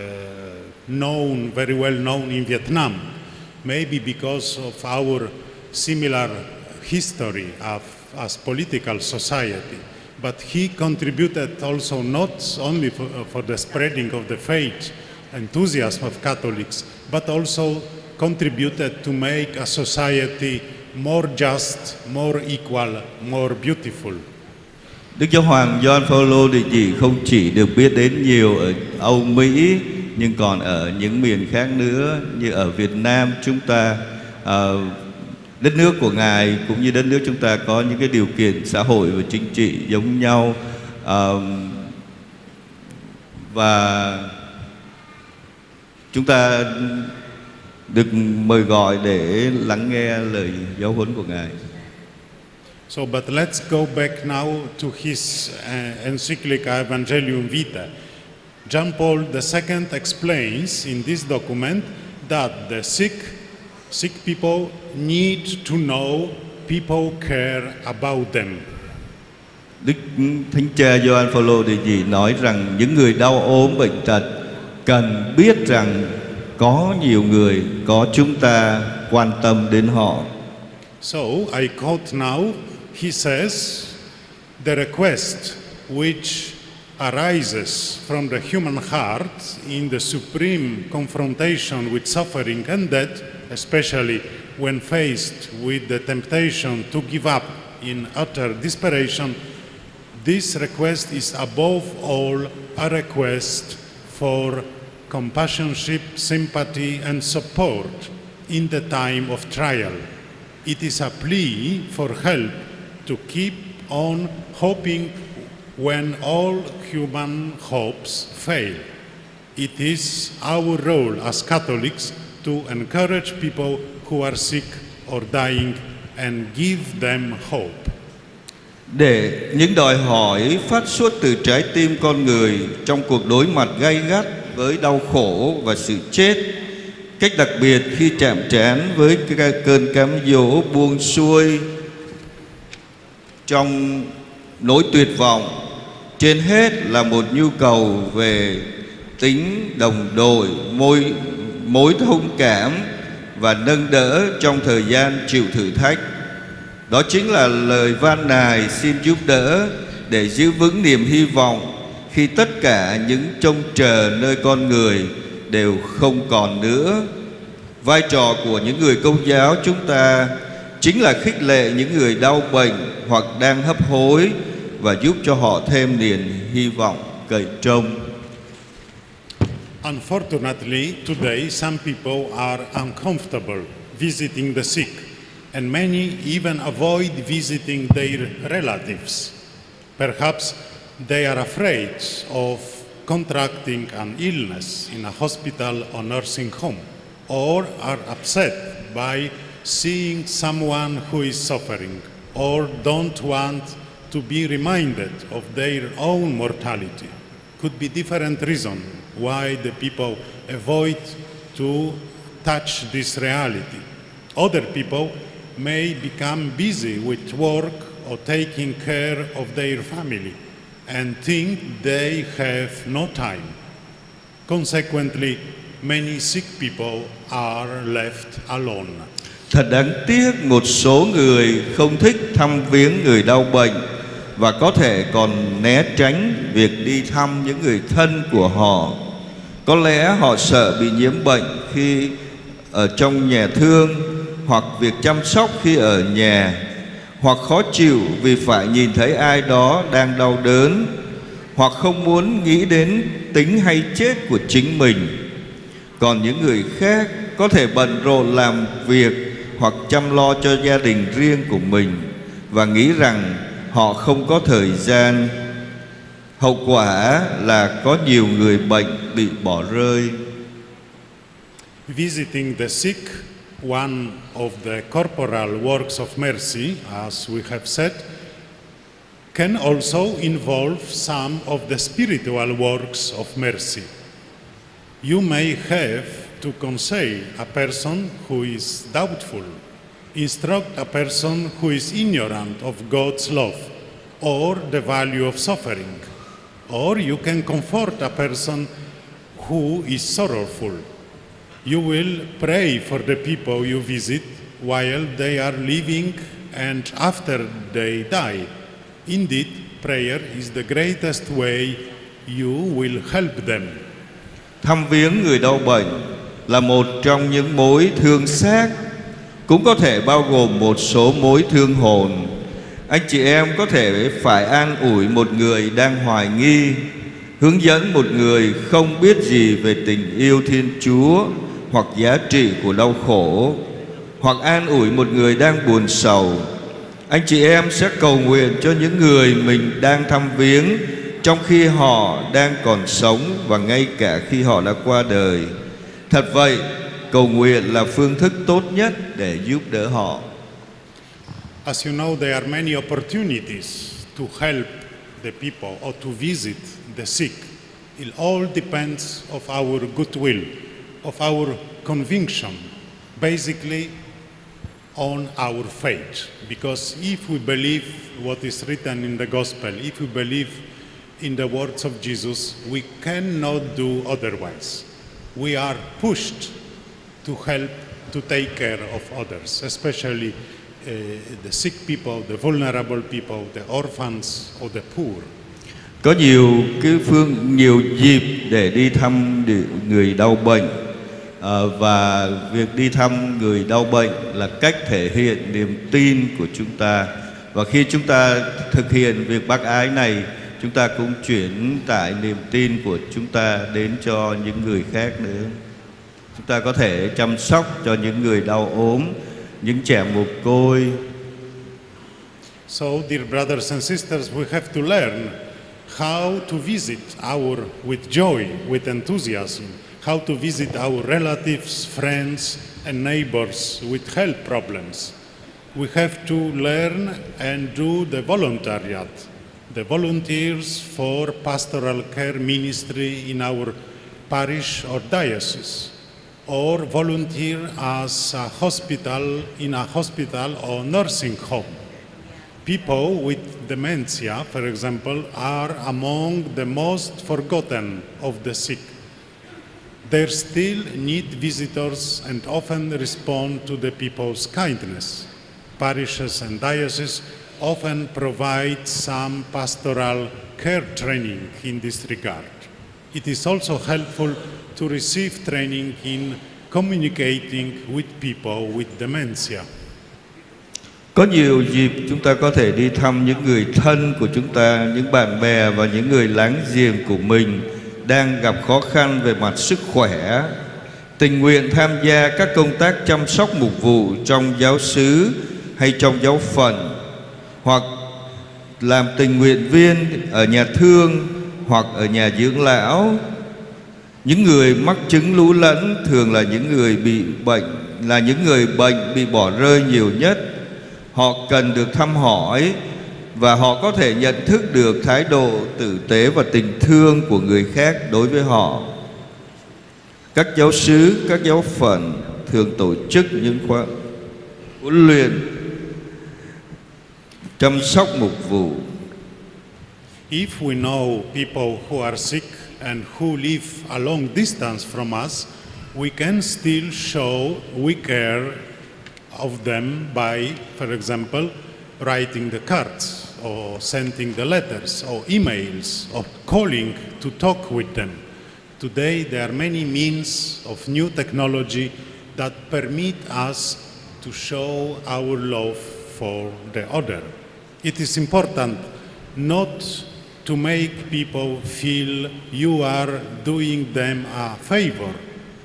very well known in Vietnam. Maybe because of our similar history as political society. But he contributed also not only for the spreading of the faith, enthusiasm of Catholics, but also contributed to make a society more just, more equal, more beautiful. Đức Giáo hoàng Gioan Phaolô đệ nhị không chỉ được biết đến nhiều ở Âu Mỹ, nhưng còn ở những miền khác nữa, như ở Việt Nam chúng ta, đất nước của Ngài cũng như đất nước chúng ta có những cái điều kiện xã hội và chính trị giống nhau, và chúng ta được mời gọi để lắng nghe lời giáo huấn của Ngài. So, but let's go back now to his encyclica Evangelium Vitae. John Paul II explains in this document that the sick people need to know people care about them. Đức Thánh Cha Gioan Phaolô đệ nhị nói rằng những người đau ốm bệnh tật cần biết rằng có nhiều người, có chúng ta quan tâm đến họ. So I quote now, he says, the request which arises from the human heart in the supreme confrontation with suffering and death, especially when faced with the temptation to give up in utter desperation, this request is above all a request for compassionship, sympathy and support in the time of trial. It is a plea for help to keep on hoping when all human hopes fail. It is our role as Catholics to encourage people who are sick or dying and give them hope. Để những đòi hỏi phát xuất từ trái tim con người trong cuộc đối mặt gay gắt với đau khổ và sự chết, cách đặc biệt khi chạm trán với cơn cám dỗ buông xuôi trong nỗi tuyệt vọng, trên hết là một nhu cầu về tính đồng đội, mối thông cảm và nâng đỡ trong thời gian chịu thử thách. Đó chính là lời van nài xin giúp đỡ để giữ vững niềm hy vọng khi tất cả những trông chờ nơi con người đều không còn nữa. Vai trò của những người Công giáo chúng ta chính là khích lệ những người đau bệnh hoặc đang hấp hối và giúp cho họ thêm niềm hy vọng cậy trông. Unfortunately, today some people are uncomfortable visiting the sick, and many even avoid visiting their relatives. Perhaps they are afraid of contracting an illness in a hospital or nursing home, or are upset by seeing someone who is suffering, or don't want to be reminded of their own mortality. Could be different reasons why the people avoid to touch this reality. Other people may become busy with work or taking care of their family and think they have no time. Consequently, many sick people are left alone. Thật đáng tiếc, một số người không thích thăm viếng người đau bệnh và có thể còn né tránh việc đi thăm những người thân của họ. Có lẽ họ sợ bị nhiễm bệnh khi ở trong nhà thương, hoặc việc chăm sóc khi ở nhà, hoặc khó chịu vì phải nhìn thấy ai đó đang đau đớn, hoặc không muốn nghĩ đến tính hay chết của chính mình. Còn những người khác có thể bận rộn làm việc hoặc chăm lo cho gia đình riêng của mình và nghĩ rằng họ không có thời gian. Hậu quả là có nhiều người bệnh bị bỏ rơi. Visiting the sick, one of the corporal works of mercy, as we have said, can also involve some of the spiritual works of mercy. You may have to counsel a person who is doubtful, instruct a person who is ignorant of God's love or the value of suffering, or you can comfort a person who is sorrowful. You will pray for the people you visit while they are living and after they die. Indeed, prayer is the greatest way you will help them. Thăm viếng người đau bệnh là một trong những mối thương xác, cũng có thể bao gồm một số mối thương hồn. Anh chị em có thể phải an ủi một người đang hoài nghi, hướng dẫn một người không biết gì về tình yêu Thiên Chúa hoặc giá trị của đau khổ, hoặc an ủi một người đang buồn sầu. Anh chị em sẽ cầu nguyện cho những người mình đang thăm viếng trong khi họ đang còn sống và ngay cả khi họ đã qua đời. Thật vậy, cầu nguyện là phương thức tốt nhất để giúp đỡ họ. As you know, there are many opportunities to help the people or to visit the sick. It all depends of our goodwill, of our conviction, basically on our faith. Because if we believe what is written in the gospel, if we believe in the words of Jesus, we cannot do otherwise. We are pushed to help, to take care of others, especially the sick people, the vulnerable people, the orphans or the poor. Có nhiều dịp để đi thăm người đau bệnh, và việc đi thăm người đau bệnh là cách thể hiện niềm tin của chúng ta. Và khi chúng ta thực hiện việc bác ái này, chúng ta cũng chuyển tải niềm tin của chúng ta đến cho những người khác nữa. Chúng ta có thể chăm sóc cho những người đau ốm, những trẻ mồ côi. So, dear brothers and sisters, we have to learn how to visit with joy, with enthusiasm, how to visit our relatives, friends, and neighbors with health problems. We have to learn and do the voluntariat, the volunteers for pastoral care ministry in our parish or diocese, or volunteer as in a hospital or nursing home. People with dementia, for example, are among the most forgotten of the sick. They still need visitors and often respond to the people's kindness. Parishes and dioceses often provide some pastoral care training in this regard. It is also helpful to receive training in communicating with people with dementia. Có nhiều dịp chúng ta có thể đi thăm những người thân của chúng ta, những bạn bè và những người láng giềng của mình đang gặp khó khăn về mặt sức khỏe. Tình nguyện tham gia các công tác chăm sóc mục vụ trong giáo xứ hay trong giáo phận, hoặc làm tình nguyện viên ở nhà thương hoặc ở nhà dưỡng lão. Những người mắc chứng lú lẫn thường là những người bệnh bị bỏ rơi nhiều nhất. Họ cần được thăm hỏi và họ có thể nhận thức được thái độ tử tế và tình thương của người khác đối với họ. Các giáo xứ, các giáo phận thường tổ chức những khóa huấn luyện chăm sóc mục vụ. If we know people who are sick and who live a long distance from us, we can still show we care of them by, for example, writing the cards or sending the letters or emails or calling to talk with them. Today there are many means of new technology that permit us to show our love for the other. It is important not to make people feel you are doing them a favor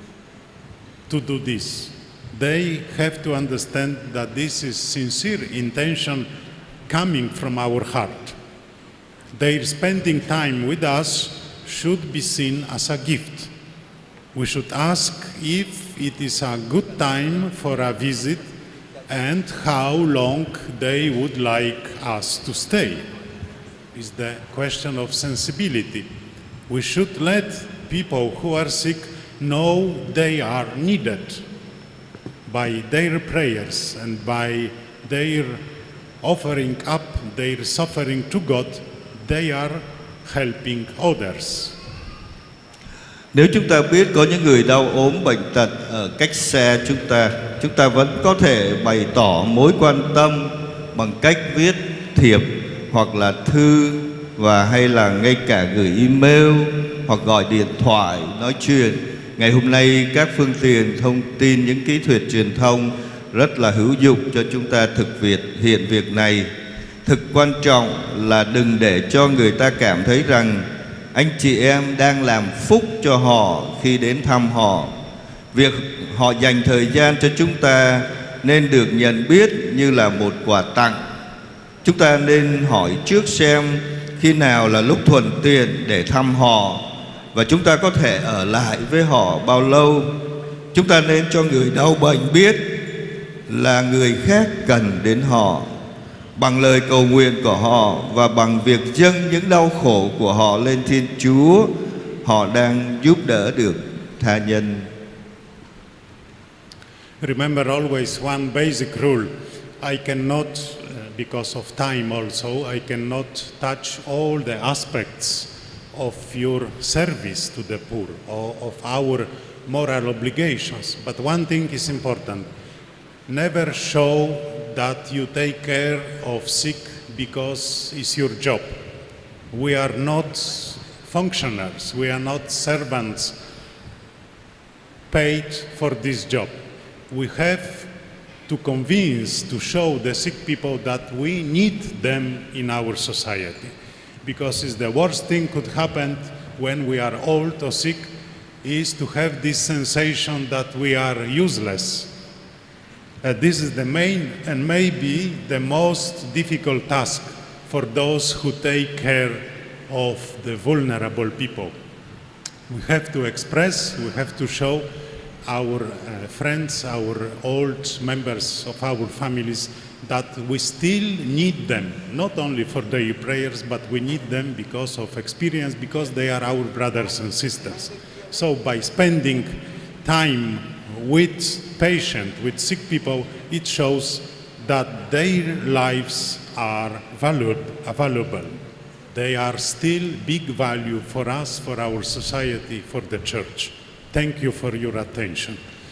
to do this. They have to understand that this is sincere intention coming from our heart. Their spending time with us should be seen as a gift. We should ask if it is a good time for a visit and how long they would like us to stay. Is the question of sensibility. We should let people who are sick know they are needed. By their prayers and by their offering up their suffering to God, they are helping others. Nếu chúng ta biết có những người đau ốm bệnh tật ở cách xa chúng ta vẫn có thể bày tỏ mối quan tâm bằng cách viết thiệp hoặc là thư, và hay là ngay cả gửi email hoặc gọi điện thoại nói chuyện. Ngày hôm nay các phương tiện thông tin, những kỹ thuật truyền thông rất là hữu dụng cho chúng ta hiện việc này. Thực quan trọng là đừng để cho người ta cảm thấy rằng anh chị em đang làm phúc cho họ khi đến thăm họ. Việc họ dành thời gian cho chúng ta nên được nhận biết như là một quà tặng. Chúng ta nên hỏi trước xem khi nào là lúc thuận tiện để thăm họ, và chúng ta có thể ở lại với họ bao lâu. Chúng ta nên cho người đau bệnh biết là người khác cần đến họ. Bằng lời cầu nguyện của họ và bằng việc dâng những đau khổ của họ lên Thiên Chúa, họ đang giúp đỡ được tha nhân. Remember always one basic rule. I cannot, because of time also, I cannot touch all the aspects of your service to the poor or of our moral obligations. But one thing is important. Never show that you take care of sick because it's your job. We are not functionaries, we are not servants paid for this job. We have to convince, to show the sick people that we need them in our society. Because it's the worst thing could happen when we are old or sick is to have this sensation that we are useless. This is the main and maybe the most difficult task for those who take care of the vulnerable people. We have to express, we have to show our friends, our old members of our families that we still need them, not only for daily prayers, but we need them because of experience, because they are our brothers and sisters. So by spending time with patients, with sick people, it shows that their lives are valuable. They are still big value for us, for our society, for the church. Thank you for your attention.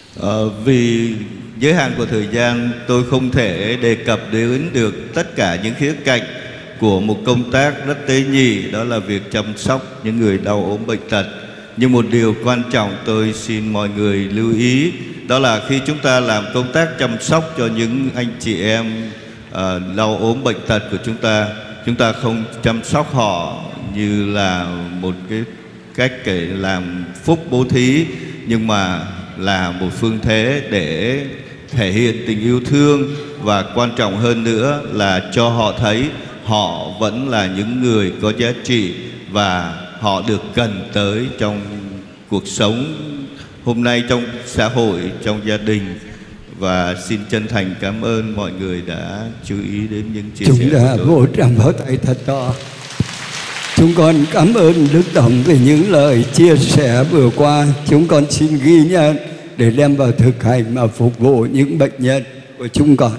Vì giới hạn của thời gian, tôi không thể đề cập đến được tất cả những khía cạnh của một công tác rất tế nhị, đó là việc chăm sóc những người đau ốm bệnh tật. Nhưng một điều quan trọng tôi xin mọi người lưu ý, đó là khi chúng ta làm công tác chăm sóc cho những anh chị em đau ốm bệnh tật của chúng ta không chăm sóc họ như là một cái cách để làm phúc bố thí, nhưng mà là một phương thế để thể hiện tình yêu thương, và quan trọng hơn nữa là cho họ thấy họ vẫn là những người có giá trị và họ được cần tới trong cuộc sống hôm nay, trong xã hội, trong gia đình. Và xin chân thành cảm ơn mọi người đã chú ý đến những chia sẻ của tôi. Chúng ta vỗ tràng pháo tay thật to. Chúng con cảm ơn Đức Tổng về những lời chia sẻ vừa qua. Chúng con xin ghi nhận để đem vào thực hành mà phục vụ những bệnh nhân của chúng con.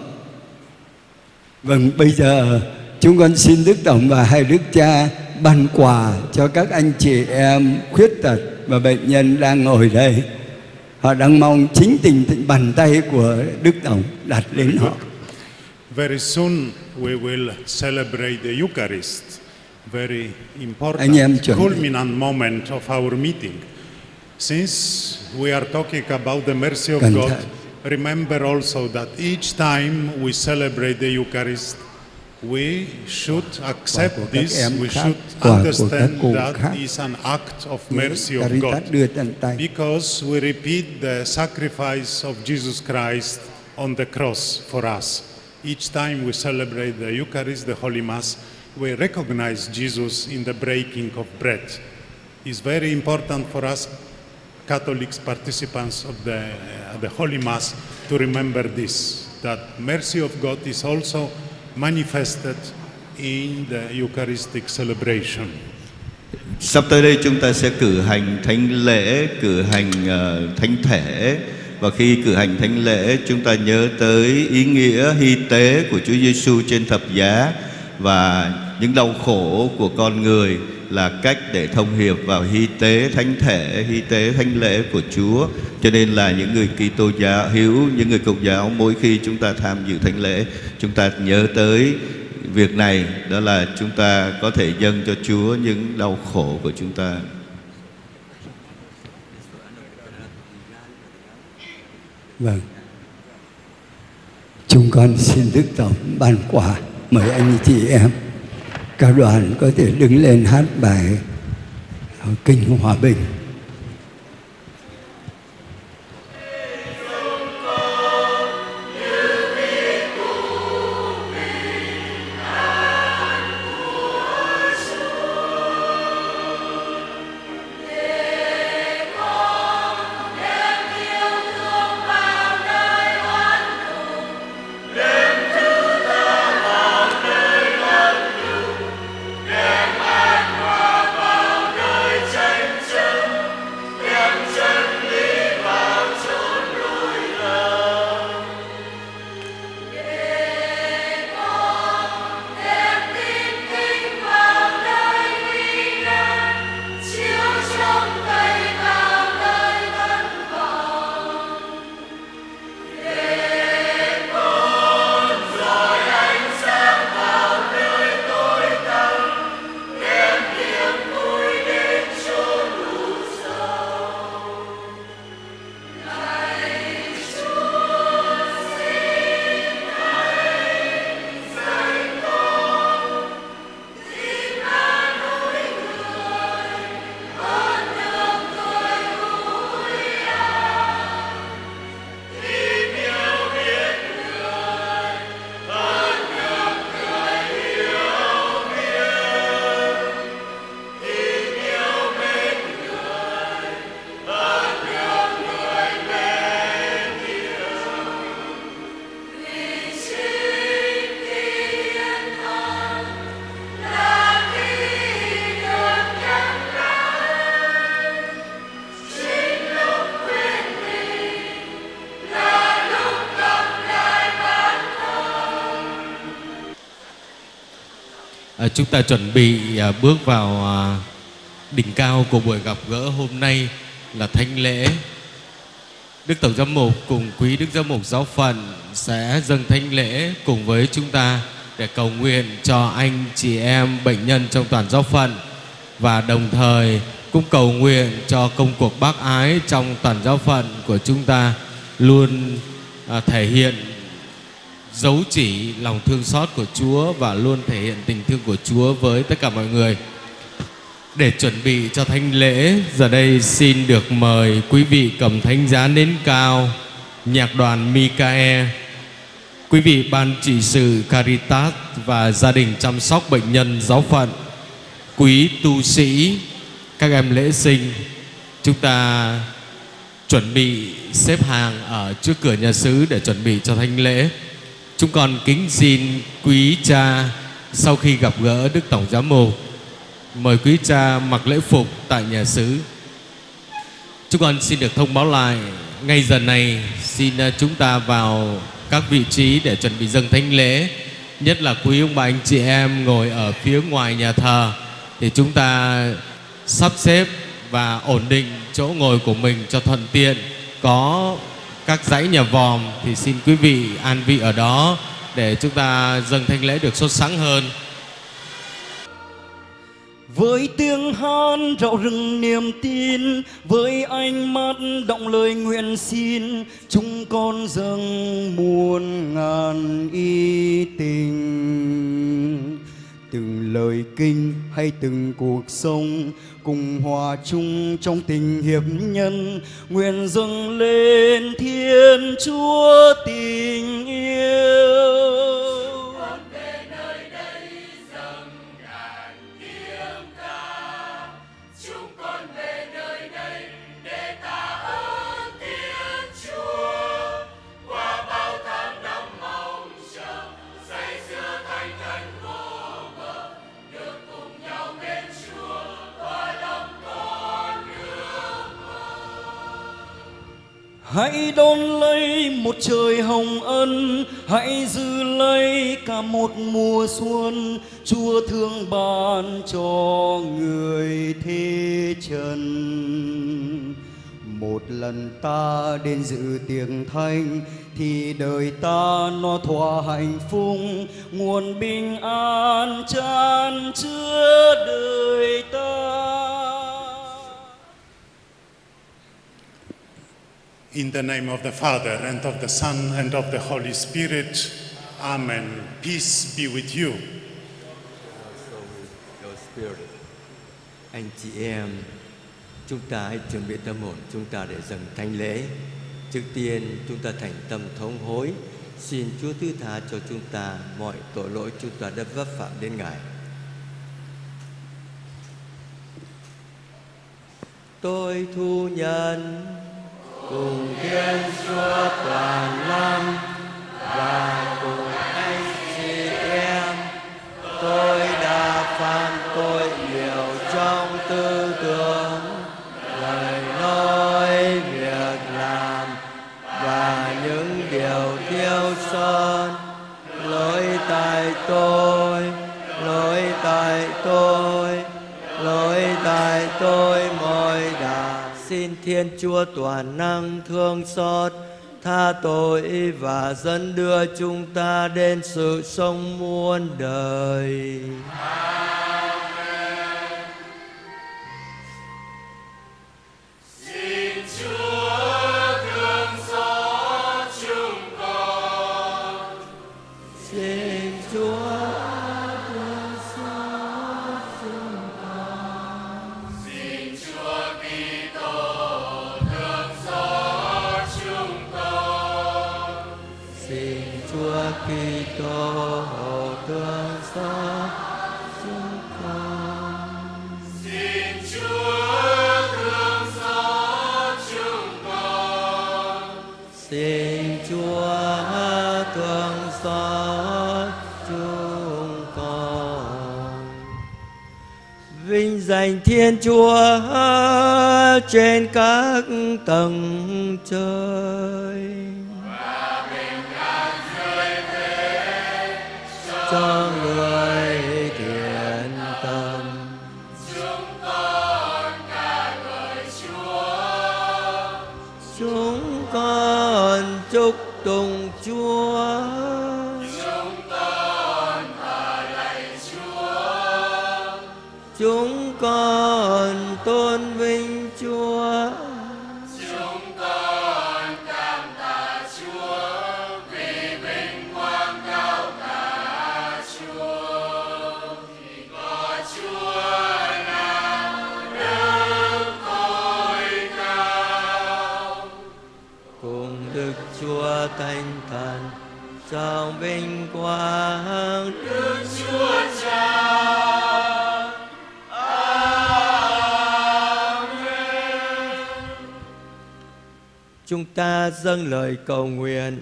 Vâng, bây giờ chúng con xin Đức Tổng và hai Đức Cha ban quà cho các anh chị em khuyết tật và bệnh nhân đang ngồi đây. Họ đang mong chính tình bàn tay của Đức Tổng đặt đến họ. Very soon we will celebrate the Eucharist, very important culminant moment of our meeting. Since we are talking about the mercy of God, remember also that each time we celebrate the Eucharist, we should accept this, we should understand that is an act of mercy of God, because we repeat the sacrifice of Jesus Christ on the cross for us. Each time we celebrate the Eucharist, the Holy Mass, we recognize Jesus in the breaking of bread. It's very important for us Catholics, participants of the Holy Mass, to remember this, that mercy of God is also manifested in the Eucharistic celebration. Sắp tới đây chúng ta sẽ cử hành thánh lễ, cử hành thánh thể, và khi cử hành thánh lễ chúng ta nhớ tới ý nghĩa hy tế của Chúa Giêsu trên thập giá và những đau khổ của con người là cách để thông hiệp vào hy tế thánh thể, hy tế thánh lễ của Chúa. Cho nên là những người Kitô giáo hiếu, những người Công giáo, mỗi khi chúng ta tham dự thánh lễ, chúng ta nhớ tới việc này, đó là chúng ta có thể dâng cho Chúa những đau khổ của chúng ta. Vâng, chúng con xin Đức Tổng ban quà. Mời anh chị em các đoàn có thể đứng lên hát bài Kinh Hòa Bình. Đem an hòa vào đời tranh chân. Chúng ta chuẩn bị bước vào đỉnh cao của buổi gặp gỡ hôm nay là thánh lễ. Đức Tổng Giám mục cùng quý Đức Giám mục giáo phận sẽ dâng thánh lễ cùng với chúng ta để cầu nguyện cho anh chị em bệnh nhân trong toàn giáo phận, và đồng thời cũng cầu nguyện cho công cuộc bác ái trong toàn giáo phận của chúng ta luôn thể hiện dấu chỉ lòng thương xót của Chúa và luôn thể hiện tình thương của Chúa với tất cả mọi người. Để chuẩn bị cho thánh lễ, giờ đây xin được mời quý vị cầm thánh giá nến cao, nhạc đoàn Micae, quý vị ban trị sự Caritas và gia đình chăm sóc bệnh nhân giáo phận, quý tu sĩ, các em lễ sinh, chúng ta chuẩn bị xếp hàng ở trước cửa nhà xứ để chuẩn bị cho thánh lễ. Chúng con kính xin quý cha sau khi gặp gỡ Đức Tổng Giám mục, mời quý cha mặc lễ phục tại nhà xứ. Chúng con xin được thông báo lại ngay giờ này, xin chúng ta vào các vị trí để chuẩn bị dâng thánh lễ. Nhất là quý ông bà anh chị em ngồi ở phía ngoài nhà thờ thì chúng ta sắp xếp và ổn định chỗ ngồi của mình cho thuận tiện. Có các dãy nhà vòm thì xin quý vị an vị ở đó để chúng ta dâng thánh lễ được sốt sắng hơn. Với tiếng hát rạo rừng niềm tin, với ánh mắt động lời nguyện xin, chúng con dâng muôn ngàn ý tình. Từng lời kinh hay từng cuộc sống cùng hòa chung trong tình hiệp nhân, nguyện dâng lên Thiên Chúa tình yêu. Hãy đón lấy một trời hồng ân, hãy giữ lấy cả một mùa xuân, Chúa thương ban cho người thế trần. Một lần ta đến dự tiệc thánh thì đời ta nó thỏa hạnh phúc, nguồn bình an chan chứa đời ta. In the name of the Father, and of the Son, and of the Holy Spirit. Amen. Peace be with you. Anh chị em, chúng ta hãy chuẩn bị tâm hồn chúng ta để dâng thánh lễ. Trước tiên, chúng ta thành tâm thống hối, xin Chúa thứ tha cho chúng ta mọi tội lỗi chúng ta đã vấp phạm đến Ngài. Tôi thu nhận cùng Thiên Chúa toàn lâm và cùng anh chị em, tôi đã phạm tội nhiều trong tư tưởng, lời nói, việc làm và những điều thiếu sót. Lỗi tại tôi, lỗi tại tôi, lỗi tại tôi mỗi đà. Xin Thiên Chúa toàn năng thương xót, tha tội và dẫn đưa chúng ta đến sự sống muôn đời. Amen. Xin Chúa thương xót chúng con. Xin Chúa Kitô thương xót chúng con. Xin Chúa thương xót chúng con. Xin Chúa thương xót chúng con. Vinh danh Thiên Chúa trên các tầng trời, cho người thiện chúc tụng Chúa. Chúng con thờ lạy Chúa. Chúng con tôn vinh Chúa. Chúng con cảm tạ Chúa vì vinh quang cao cả Chúa. Vì có Chúa là đức tối cao. Cùng Đức Chúa Thánh Thần trong vinh quang Đức Chúa Cha. Chúng ta dâng lời cầu nguyện.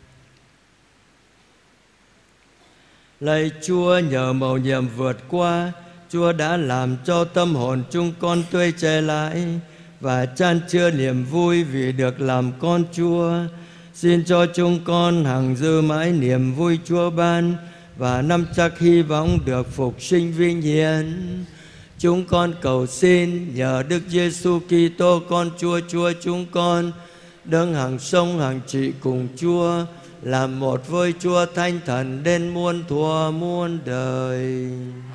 Lạy Chúa, nhờ mầu nhiệm vượt qua, Chúa đã làm cho tâm hồn chúng con tươi trẻ lại và chan chứa niềm vui vì được làm con Chúa. Xin cho chúng con hằng giữ mãi niềm vui Chúa ban và nắm chắc hy vọng được phục sinh vinh hiển. Chúng con cầu xin nhờ Đức Giêsu Kitô con Chúa chúng con, đấng hằng sống hằng trị cùng Chúa, làm một với Chúa Thánh Thần đến muôn thuở muôn đời.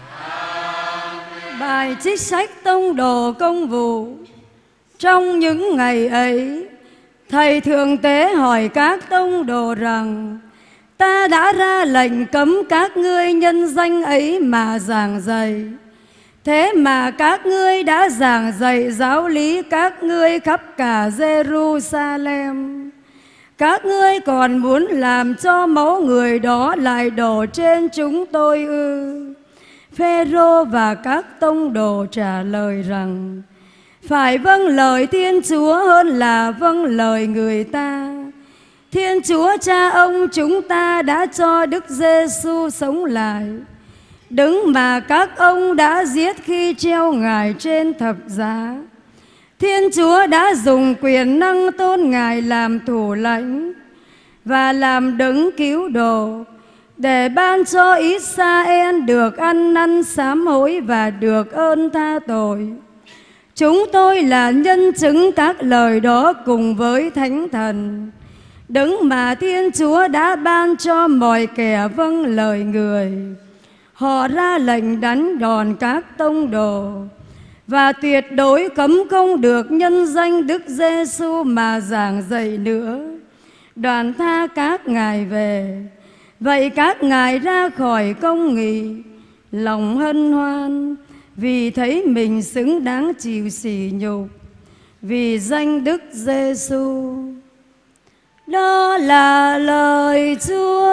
Bài trích sách Tông Đồ Công vụ. Trong những ngày ấy, Thầy Thượng Tế hỏi các tông đồ rằng: ta đã ra lệnh cấm các ngươi nhân danh ấy mà giảng dạy. Thế mà các ngươi đã giảng dạy giáo lý các ngươi khắp cả Jerusalem. Các ngươi còn muốn làm cho máu người đó lại đổ trên chúng tôi ư? Phêrô và các tông đồ trả lời rằng: phải vâng lời Thiên Chúa hơn là vâng lời người ta. Thiên Chúa Cha ông chúng ta đã cho Đức Giêsu sống lại, đấng mà các ông đã giết khi treo Ngài trên thập giá. Thiên Chúa đã dùng quyền năng tôn Ngài làm thủ lãnh và làm đấng cứu độ, để ban cho Israel được ăn năn sám hối và được ơn tha tội. Chúng tôi là nhân chứng các lời đó cùng với Thánh Thần, đấng mà Thiên Chúa đã ban cho mọi kẻ vâng lời người. Họ ra lệnh đánh đòn các tông đồ và tuyệt đối cấm không được nhân danh Đức Giêsu mà giảng dạy nữa. Đoàn tha các ngài về. Vậy các ngài ra khỏi công nghị, lòng hân hoan vì thấy mình xứng đáng chịu sỉ nhục vì danh Đức Giêsu. Đó là lời Chúa.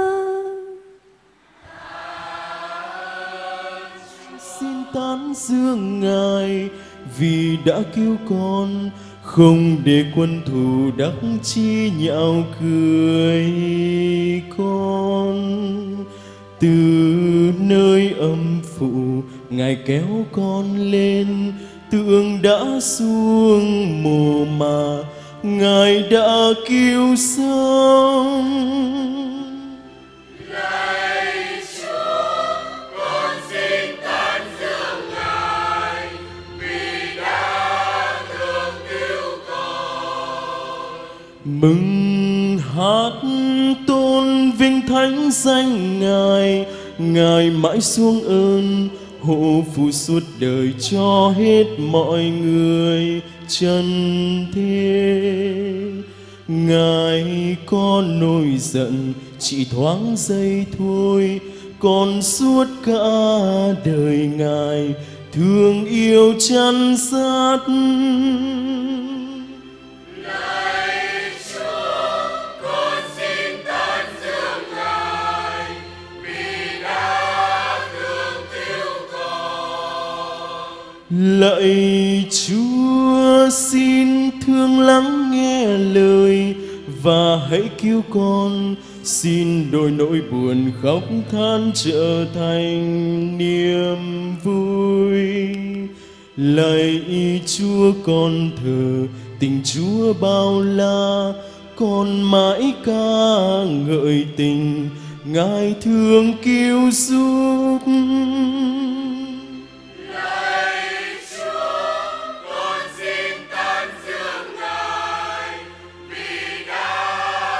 Xin tán dương Ngài vì đã cứu con, không để quân thù đắc chi nhạo cười con. Từ nơi âm phủ Ngài kéo con lên, tượng đã xuống mồ mà Ngài đã cứu sống. Lạy Chúa, con xin tán dương Ngài vì đã thương cứu con. Mừng hát tôn vinh thánh danh Ngài, Ngài mãi xuống ơn hộ phù suốt đời cho hết mọi người trần thế. Ngài có nổi giận chỉ thoáng giây thôi, còn suốt cả đời Ngài thương yêu chăn sắt. Lạy Chúa, con xin tán dương Ngài vì đã thương cứu con. Lạy Chúa, xin thương lắng nghe lời và hãy cứu con. Xin đổi nỗi buồn khóc than trở thành niềm vui. Lạy Chúa, con thờ tình Chúa bao la, con mãi ca ngợi tình Ngài thương cứu giúp. Lạy Chúa, con xin tán dương Ngài vì đã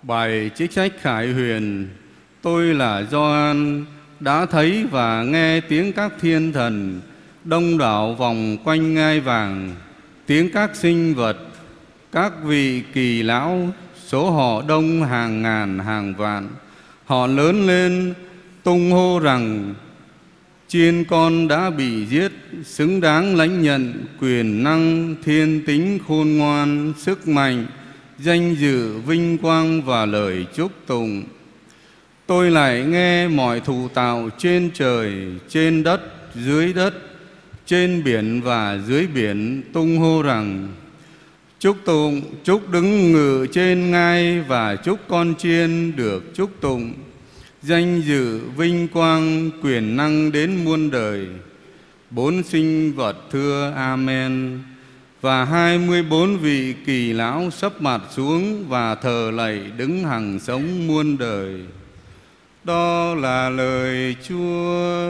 Bài trích sách Khải Huyền. Tôi là Gioan, đã thấy và nghe tiếng các thiên thần đông đảo vòng quanh ngai vàng, tiếng các sinh vật, các vị kỳ lão, số họ đông hàng ngàn hàng vạn. Họ lớn lên tung hô rằng chiên con đã bị giết, xứng đáng lãnh nhận quyền năng, thiên tính khôn ngoan, sức mạnh, danh dự, vinh quang và lời chúc tụng. Tôi lại nghe mọi thụ tạo trên trời, trên đất, dưới đất, trên biển và dưới biển tung hô rằng chúc tụng, chúc đứng ngự trên ngai và chúc con chiên được chúc tụng, danh dự, vinh quang, quyền năng đến muôn đời. 4 sinh vật thưa Amen. Và 24 vị kỳ lão sấp mặt xuống và thờ lạy đứng hằng sống muôn đời. Đó là lời Chúa.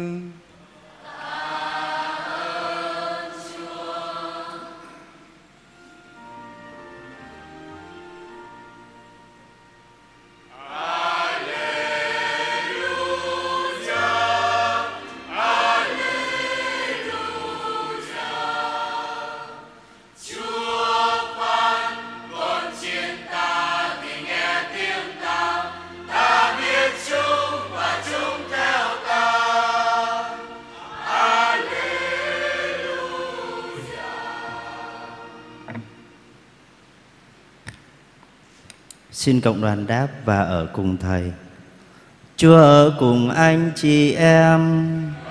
Xin cộng đoàn đáp và ở cùng Thầy. Chúa ở cùng anh chị em.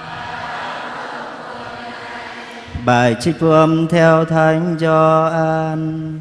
Bài trích phúc âm theo Thánh Gioan.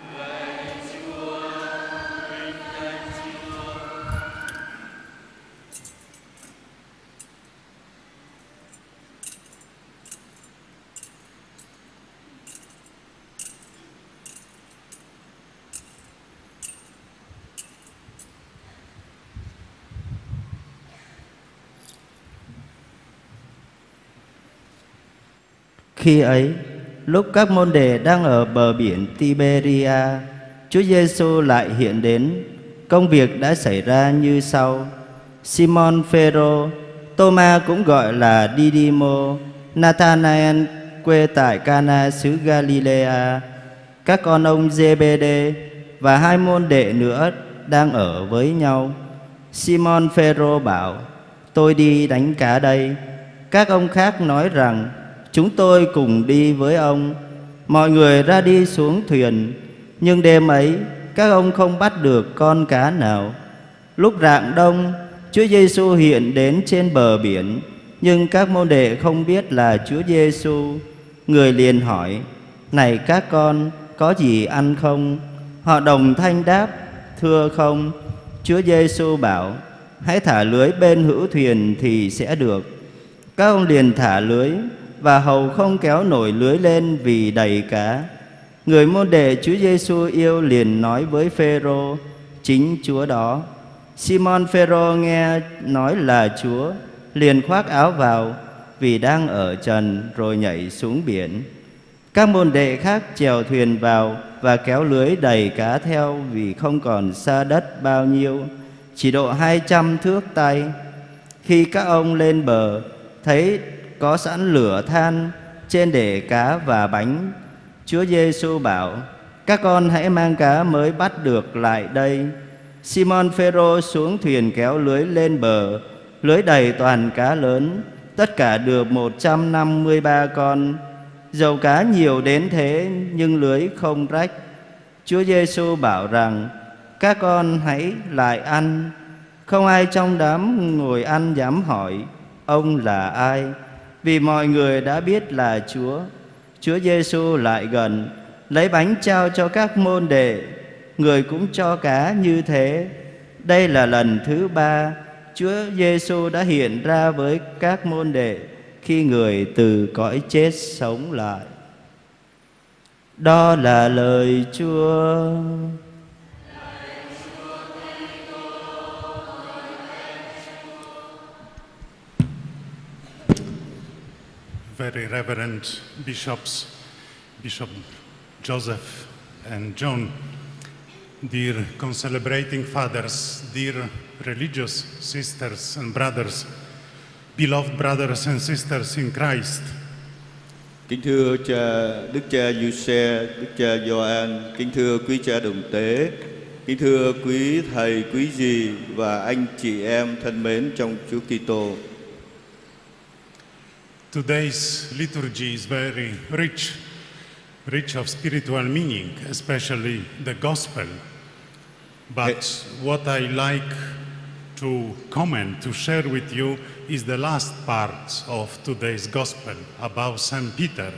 Khi ấy, lúc các môn đệ đang ở bờ biển Tiberia, Chúa Giêsu lại hiện đến. Công việc đã xảy ra như sau: Simon Phêrô, Tô-ma cũng gọi là Đi-đi-mô, Nathanael quê tại Cana xứ Galilea, các con ông Giê-bê-đê và 2 môn đệ nữa đang ở với nhau. Simon Phêrô bảo: tôi đi đánh cá đây. Các ông khác nói rằng: chúng tôi cùng đi với ông. Mọi người ra đi xuống thuyền, nhưng đêm ấy các ông không bắt được con cá nào. Lúc rạng đông, Chúa Giêsu hiện đến trên bờ biển, nhưng các môn đệ không biết là Chúa Giêsu. Người liền hỏi: này các con, có gì ăn không? Họ đồng thanh đáp: thưa không. Chúa Giêsu bảo: hãy thả lưới bên hữu thuyền thì sẽ được. Các ông liền thả lưới, và hầu không kéo nổi lưới lên vì đầy cá. Người môn đệ Chúa Giêsu yêu liền nói với Phêrô: chính Chúa đó. Simon Phêrô nghe nói là Chúa, liền khoác áo vào vì đang ở trần, rồi nhảy xuống biển. Các môn đệ khác chèo thuyền vào và kéo lưới đầy cá theo, vì không còn xa đất bao nhiêu, chỉ độ 200 thước tay. Khi các ông lên bờ, thấy có sẵn lửa than, trên để cá và bánh. Chúa Giêsu bảo: các con hãy mang cá mới bắt được lại đây. Simon Phêrô xuống thuyền kéo lưới lên bờ, lưới đầy toàn cá lớn, tất cả được 153 con. Dầu cá nhiều đến thế nhưng lưới không rách. Chúa Giêsu bảo rằng: các con hãy lại ăn. Không ai trong đám ngồi ăn dám hỏi: ông là ai? Vì mọi người đã biết là Chúa. Chúa Giêsu lại gần, lấy bánh trao cho các môn đệ. Người cũng cho cá như thế. Đây là lần thứ 3 Chúa Giêsu đã hiện ra với các môn đệ khi người từ cõi chết sống lại. Đó là lời Chúa. Very Reverend Bishops, Bishop Joseph and John, dear concelebrating fathers, dear religious sisters and brothers, beloved brothers and sisters in Christ. Kính thưa Đức cha Giuse, Đức cha Gioan, kính thưa quý cha đồng tế, kính thưa quý thầy, quý dì và anh chị em thân mến trong Chúa Kitô. Today's liturgy is very rich of spiritual meaning, especially the gospel. But what I like to comment, to share with you, is the last part of today's gospel about Saint Peter.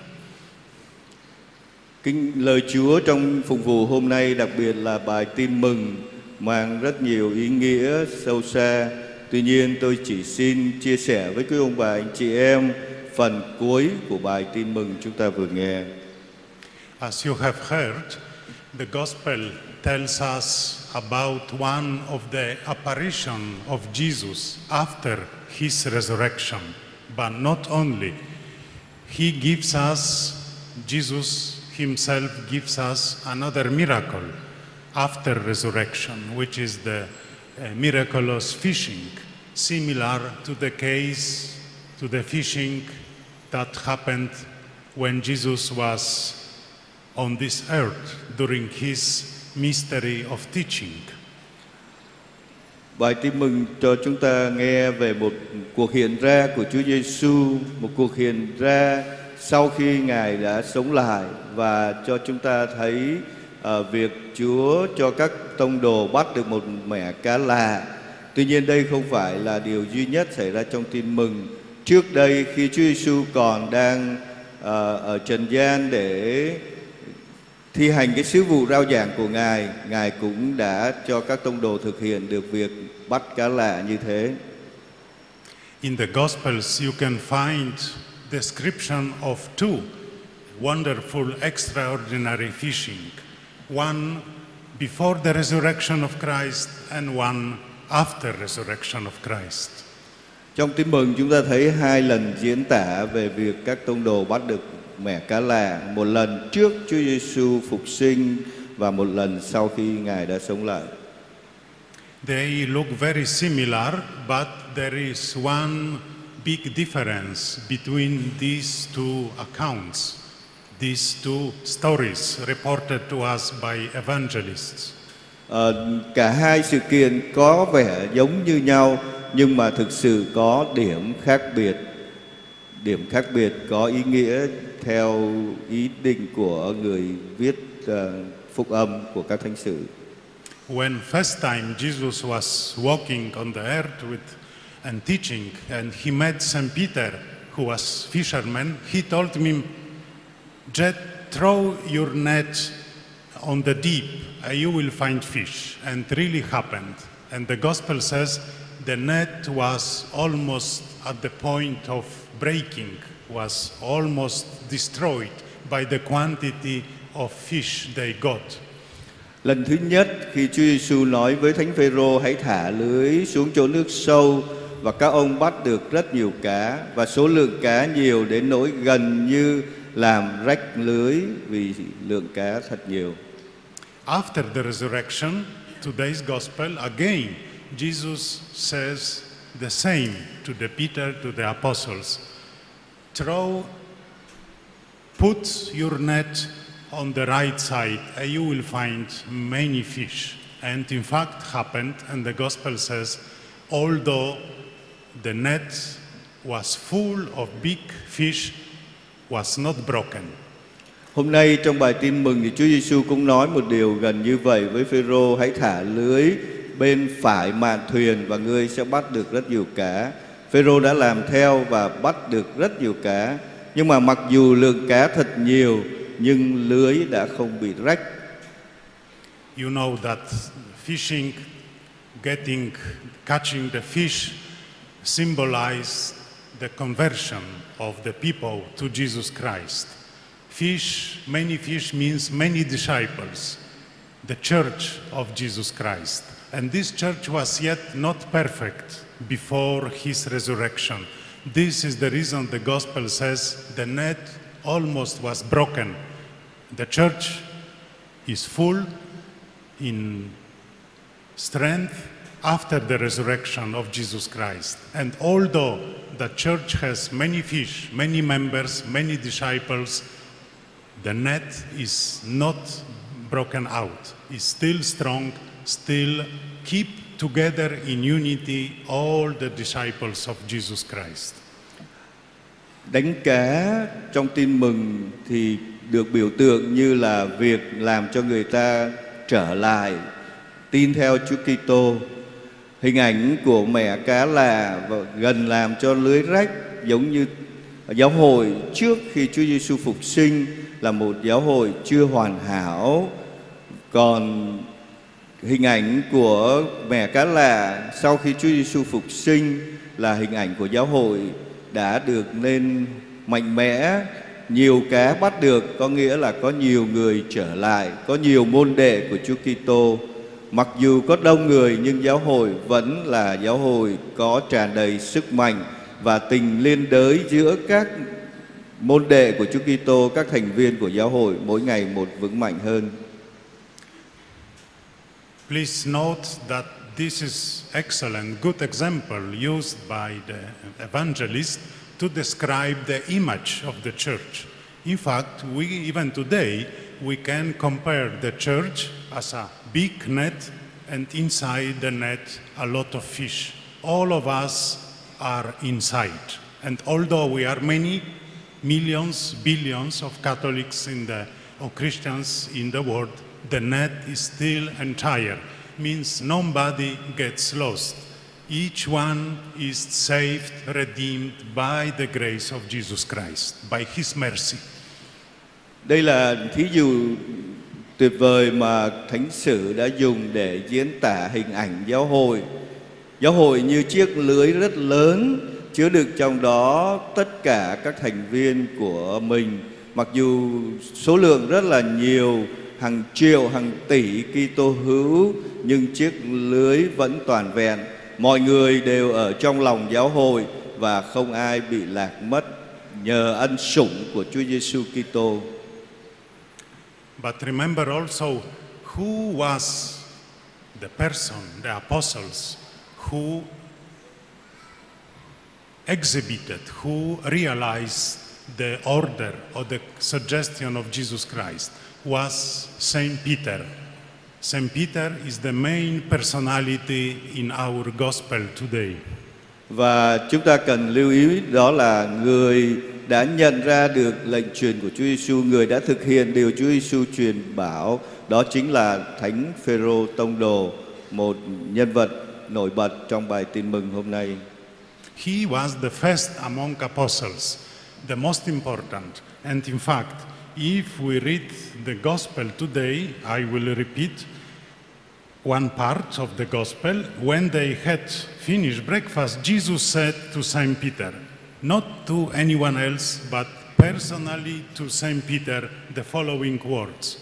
Lời Chúa trong phục vụ hôm nay, đặc biệt là bài tin mừng, mang rất nhiều ý nghĩa sâu xa. Tuy nhiên tôi chỉ xin chia sẻ với quý ông bà anh chị em phần cuối của bài tin mừng chúng ta vừa nghe. As you have heard, the gospel tells us about one of the apparition of Jesus after his resurrection. But not only, Jesus himself gives us another miracle after resurrection, which is the miraculous fishing, similar to the fishing that happened when Jesus was on this earth during his mystery of teaching. Bài tin mừng cho chúng ta nghe về một cuộc hiện ra của Chúa Giêsu, một cuộc hiện ra sau khi Ngài đã sống lại, và cho chúng ta thấy việc Chúa cho các tông đồ bắt được một mẻ cá lạ. Tuy nhiên đây không phải là điều duy nhất xảy ra trong tin mừng. Trước đây khi Chúa Giêsu còn đang ở trần gian để thi hành cái sứ vụ rao giảng của Ngài cũng đã cho các tông đồ thực hiện được việc bắt cá lạ như thế. In the Gospels you can find description of two wonderful, extraordinary fishing. One before the resurrection of Christ and one after resurrection of Christ. Trong tin mừng chúng ta thấy hai lần diễn tả về việc các tông đồ bắt được mẻ cá lạ, một lần trước Chúa Giêsu phục sinh và một lần sau khi Ngài đã sống lại. They look very similar, but there is one big difference between these two accounts, these two stories reported to us by evangelists. Cả hai sự kiện có vẻ giống như nhau, nhưng mà thực sự có điểm khác biệt. Điểm khác biệt có ý nghĩa theo ý định của người viết phúc âm của các thánh sử. When first time Jesus was walking on the earth and teaching, and he met Saint Peter, who was fisherman, he told him, throw your net on the deep, and you will find fish. And it really happened. And the gospel says the net was almost at the point of breaking, was almost destroyed by the quantity of fish they got. Lần thứ nhất khi Chúa Giêsu nói với Thánh Phêrô hãy thả lưới xuống chỗ nước sâu, và các ông bắt được rất nhiều cá, và số lượng cá nhiều đến nỗi gần như làm rách lưới vì lượng cá thật nhiều. After the resurrection, today's gospel again, Jesus says the same to the Peter, to the apostles. Put your net on the right side, and you will find many fish. And in fact happened, and the gospel says, although the net was full of big fish, was not broken. Hôm nay trong bài tin mừng thì Chúa Giêsu cũng nói một điều gần như vậy với Phêrô, hãy thả lưới bên phải mạn thuyền và ngươi sẽ bắt được rất nhiều cá. Phêrô đã làm theo và bắt được rất nhiều cá. Nhưng mà mặc dù lượng cá thật nhiều, nhưng lưới đã không bị rách. You know that fishing, catching the fish symbolized the conversion of the people to Jesus Christ. Many fish means many disciples, the church of Jesus Christ. And this church was yet not perfect before his resurrection. This is the reason the gospel says the net almost was broken. The church is full, in strength after the resurrection of Jesus Christ. And although the church has many fish, many members, many disciples, the net is not broken out. It's still strong, still keep together in unity all the disciples of Jesus Christ. Đánh cá trong tin mừng thì được biểu tượng như là việc làm cho người ta trở lại tin theo Chúa Kitô. Hình ảnh của mẹ cá là gần làm cho lưới rách, giống như giáo hội trước khi Chúa Giêsu phục sinh là một giáo hội chưa hoàn hảo. Còn hình ảnh của mẹ cá là sau khi Chúa Giêsu phục sinh là hình ảnh của giáo hội đã được nên mạnh mẽ. Nhiều cá bắt được có nghĩa là có nhiều người trở lại, có nhiều môn đệ của Chúa Kitô. Mặc dù có đông người nhưng giáo hội vẫn là giáo hội có tràn đầy sức mạnh và tình liên đới giữa các môn đệ của Chúa Kitô, các thành viên của giáo hội mỗi ngày một vững mạnh hơn. Please note that this is excellent, good example used by the evangelist to describe the image of the church. In fact, even today, we can compare the church as a big net, and inside the net, a lot of fish. All of us are inside. And although we are many millions, billions of Catholics or Christians in the world, the net is still entire. Means nobody gets lost. Each one is saved, redeemed by the grace of Jesus Christ, by His mercy. Đây là thí dụ tuyệt vời mà Thánh Sử đã dùng để diễn tả hình ảnh giáo hội. Giáo hội như chiếc lưới rất lớn, chứa đựng trong đó tất cả các thành viên của mình. Mặc dù số lượng rất là nhiều, hàng triệu, hàng tỷ Kitô hữu, nhưng chiếc lưới vẫn toàn vẹn. Mọi người đều ở trong lòng giáo hội và không ai bị lạc mất nhờ ân sủng của Chúa Giêsu Kitô. But remember also who was the person, the apostles, who exhibited, who realized the order or the suggestion of Jesus Christ was Saint Peter. Saint Peter is the main personality in our gospel today. Và chúng ta cần lưu ý đó là người đã nhận ra được lệnh truyền của Chúa Giêsu, người đã thực hiện điều Chúa Giêsu truyền bảo, đó chính là Thánh Phêrô tông đồ, một nhân vật nổi bật trong bài tin mừng hôm nay. He was the first among apostles, the most important. And in fact, if we read the gospel today, I will repeat one part of the gospel. When they had finished breakfast, Jesus said to Saint Peter, not to anyone else, but personally to Saint Peter, the following words.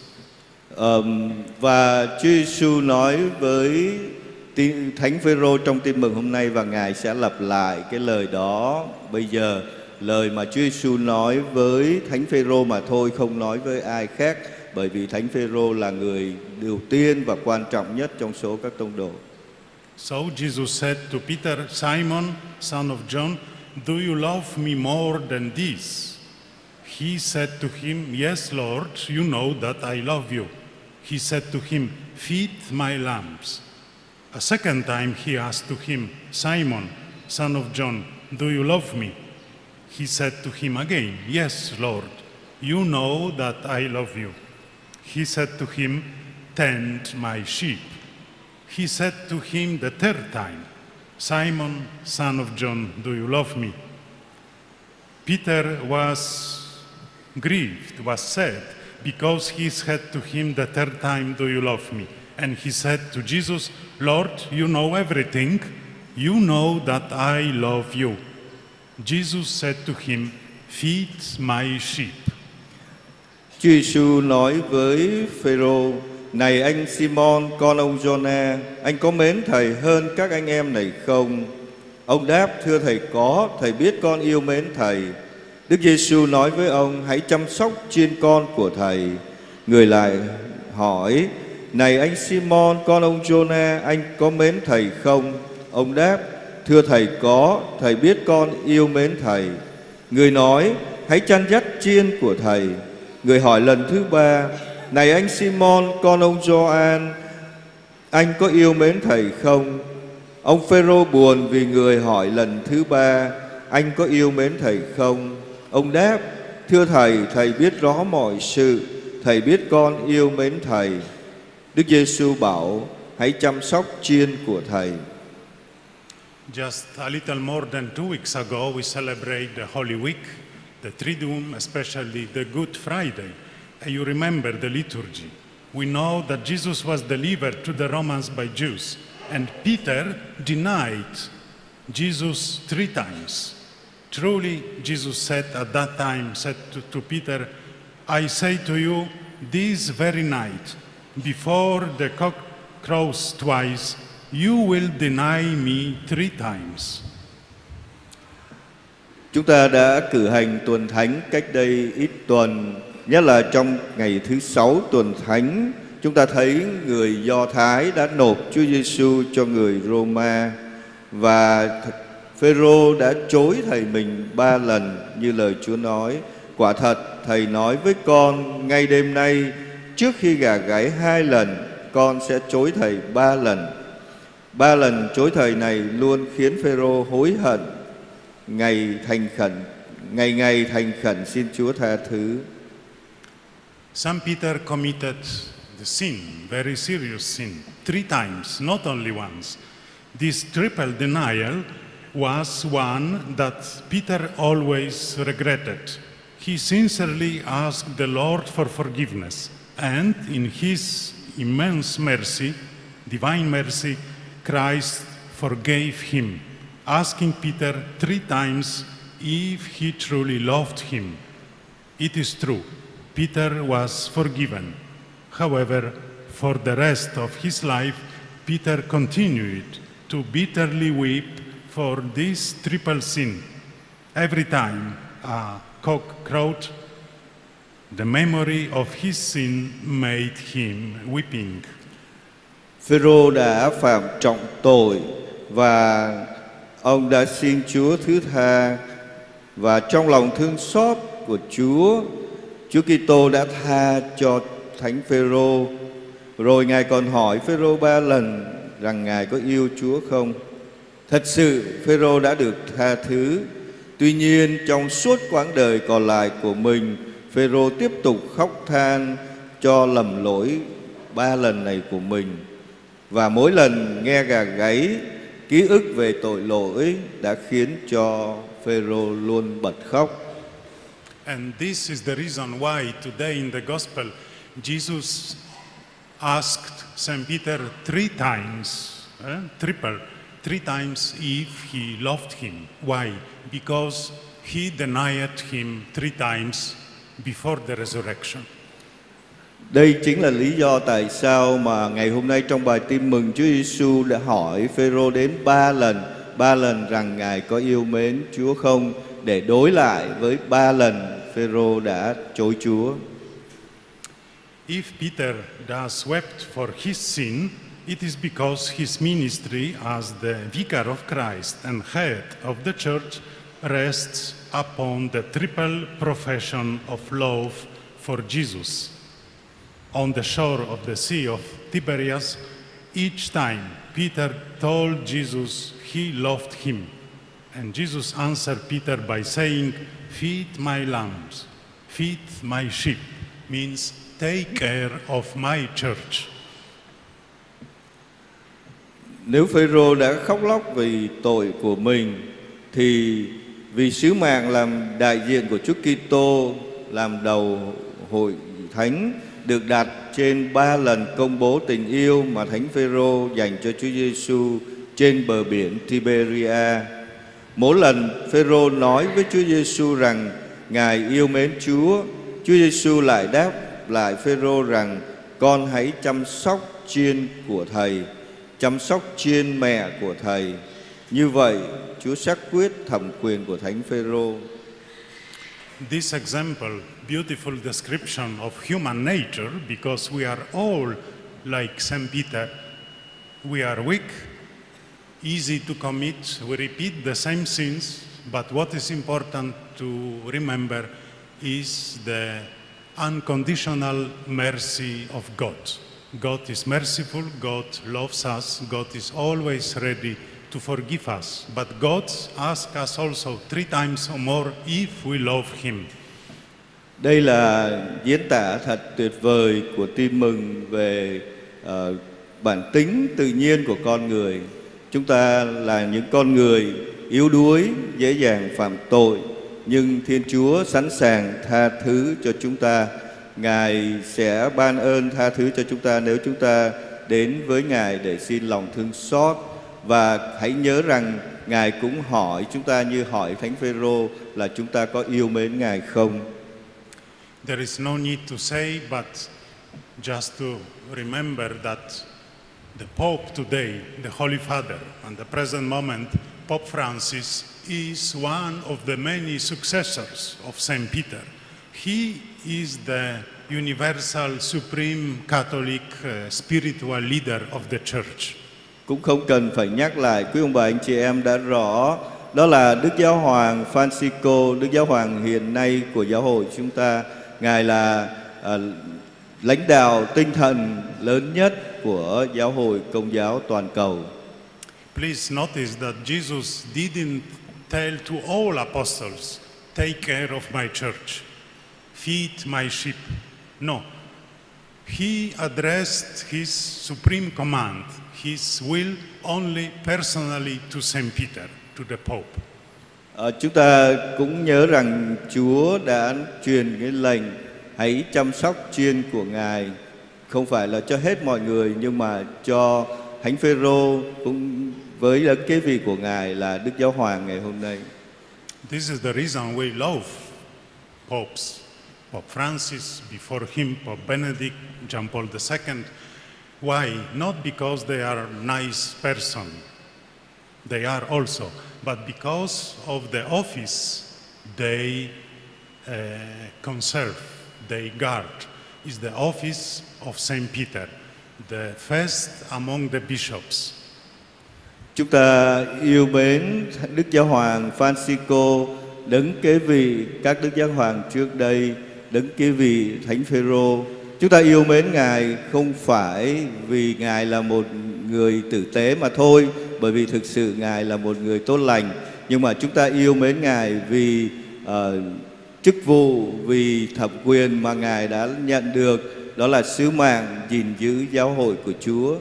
Và Chúa Giêsu nói với Thánh Phêrô trong tin mừng hôm nay, và Ngài sẽ lặp lại cái lời đó bây giờ. Lời mà Chúa Giêsu nói với Thánh Phêrô mà thôi, không nói với ai khác, bởi vì Thánh Phêrô là người đầu tiên và quan trọng nhất trong số các tông đồ. So Jesus said to Peter, Simon, son of John, do you love me more than this? He said to him, yes, Lord, you know that I love you. He said to him, feed my lambs. A second time he asked to him, Simon, son of John, do you love me? He said to him again, yes, Lord, you know that I love you. He said to him, tend my sheep. He said to him the third time, Simon, son of John, do you love me? Peter was grieved, was sad, because he said to him the third time, do you love me? And he said to Jesus, Lord, you know everything. You know that I love you. Jesus said to him, feed my sheep. Chúa Giêsu nói với Phêrô, này anh Simon, con ông Giô-na, anh có mến thầy hơn các anh em này không? Ông đáp, thưa thầy có, thầy biết con yêu mến thầy. Đức Giêsu nói với ông, hãy chăm sóc chiên con của thầy. Người lại hỏi, Này anh Simon, con ông Jonah, anh có mến thầy không? Ông đáp: Thưa thầy có, thầy biết con yêu mến thầy. Người nói: Hãy chăn dắt chiên của thầy. Người hỏi lần thứ ba: Này anh Simon, con ông Gioan, anh có yêu mến thầy không? Ông Phêrô buồn vì người hỏi lần thứ ba: Anh có yêu mến thầy không? Ông đáp: Thưa thầy, thầy biết rõ mọi sự, thầy biết con yêu mến thầy. Đức Giêsu bảo: Hãy chăm sóc chiên của thầy. Just a little more than 2 weeks ago, we celebrate the Holy Week, the Triduum, especially the Good Friday. And you remember the liturgy. We know that Jesus was delivered to the Romans by Jews, and Peter denied Jesus 3 times. Truly, Jesus said at that time, said to Peter, I say to you, this very night, before the cock crows twice, you will deny me 3 times. Chúng ta đã cử hành tuần thánh cách đây ít tuần, nhất là trong ngày thứ 6 tuần thánh, chúng ta thấy người Do Thái đã nộp Chúa Giêsu cho người Roma, và Phêrô đã chối thầy mình 3 lần như lời Chúa nói. Quả thật, thầy nói với con, ngay đêm nay, trước khi gà gáy 2 lần, con sẽ chối thầy 3 lần. 3 lần chối thầy này luôn khiến Phêrô hối hận, ngày thành khẩn xin Chúa tha thứ. Saint Peter committed the sin, very serious sin, 3 times, not only once. This triple denial was one that Peter always regretted. He sincerely asked the Lord for forgiveness, and in his immense mercy, divine mercy, Christ forgave him, asking Peter 3 times if he truly loved him. It is true, Peter was forgiven. However, for the rest of his life, Peter continued to bitterly weep for this triple sin. Every time a cock crowed, the memory of his sin made him weeping. Phêrô đã phạm trọng tội và ông đã xin Chúa thứ tha, và trong lòng thương xót của Chúa Kitô đã tha cho Thánh Phêrô. Rồi Ngài còn hỏi Phêrô 3 lần rằng Ngài có yêu Chúa không? Thật sự Phêrô đã được tha thứ. Tuy nhiên trong suốt quãng đời còn lại của mình, Phêrô tiếp tục khóc than cho lầm lỗi 3 lần này của mình. Và mỗi lần nghe gà gáy, ký ức về tội lỗi đã khiến cho Phêrô luôn bật khóc. And this is the reason why today in the Gospel, Jesus asked Saint Peter 3 times, triple, 3 times if he loved him. Why? Because he denied him 3 times before the resurrection. Đây chính là lý do tại sao mà ngày hôm nay trong bài tin mừng Chúa Giêsu đã hỏi Phêrô đến 3 lần rằng Ngài có yêu mến Chúa không, để đối lại với 3 lần Phêrô đã chối Chúa. If Peter does wept for his sin, it is because his ministry as the vicar of Christ and head of the church rests upon the triple profession of love for Jesus. On the shore of the Sea of Tiberias, each time Peter told Jesus he loved him. And Jesus answered Peter by saying, feed my lambs, feed my sheep, means take care of my church. Nếu Phêrô đã khóc lóc vì tội của mình, thì vì sứ mạng làm đại diện của Chúa Kitô, làm đầu hội thánh, được đặt trên 3 lần công bố tình yêu mà Thánh Phêrô dành cho Chúa Giêsu trên bờ biển Tiberia. Mỗi lần Phêrô nói với Chúa Giêsu rằng Ngài yêu mến Chúa, Chúa Giêsu lại đáp lại Phêrô rằng con hãy chăm sóc chiên của thầy, chăm sóc chiên mẹ của thầy. Như vậy, Chúa xác quyết thẩm quyền của Thánh Phêrô. This example, beautiful description of human nature, because we are all like Saint Peter. We are weak, easy to commit, we repeat the same sins, but what is important to remember is the unconditional mercy of God. God is merciful, God loves us, God is always ready to forgive us, but God asks us also 3 times or more if we love Him. Đây là diễn tả thật tuyệt vời của tin mừng về bản tính tự nhiên của con người. Chúng ta là những con người yếu đuối, dễ dàng phạm tội, nhưng Thiên Chúa sẵn sàng tha thứ cho chúng ta. Ngài sẽ ban ơn tha thứ cho chúng ta nếu chúng ta đến với Ngài để xin lòng thương xót. Và hãy nhớ rằng Ngài cũng hỏi chúng ta như hỏi Thánh Phêrô là chúng ta có yêu mến Ngài không? There is no need to say, but just to remember that the Pope today, the Holy Father, at the present moment, Pope Francis, is one of the many successors of Saint Peter. He is the universal, supreme Catholic spiritual leader of the Church. Cũng không cần phải nhắc lại, quý ông bà anh chị em đã rõ, đó là Đức Giáo Hoàng Francisco, Đức Giáo Hoàng hiện nay của giáo hội chúng ta. Ngài là lãnh đạo tinh thần lớn nhất của giáo hội Công giáo toàn cầu. Please notice that Jesus didn't tell to all apostles, take care of my church, feed my sheep. No. He addressed his supreme command, his will, only personally to Saint Peter, to the Pope. Chúng ta cũng nhớ rằng Chúa đã truyền cái lệnh hãy chăm sóc chiên của Ngài, không phải là cho hết mọi người, nhưng mà cho Thánh Phêrô cũng với cái vị của Ngài là Đức Giáo Hoàng ngày hôm nay. This is the reason we love popes. Pope Francis, before him Pope Benedict, John Paul II. Why? Not because they are nice person. They are also, but because of the office they conserve, they guard. Is the office of Saint Peter, the first among the bishops. Chúng ta yêu mến Đức Giáo Hoàng Francisco, đấng kế vị các Đức Giáo Hoàng trước đây, đấng kế vị Thánh Phêrô. Chúng ta yêu mến Ngài không phải vì Ngài là một người tử tế mà thôi, bởi vì thực sự Ngài là một người tốt lành. Nhưng mà chúng ta yêu mến Ngài vì chức vụ, vì thẩm quyền mà Ngài đã nhận được, đó là sứ mạng gìn giữ giáo hội của Chúa.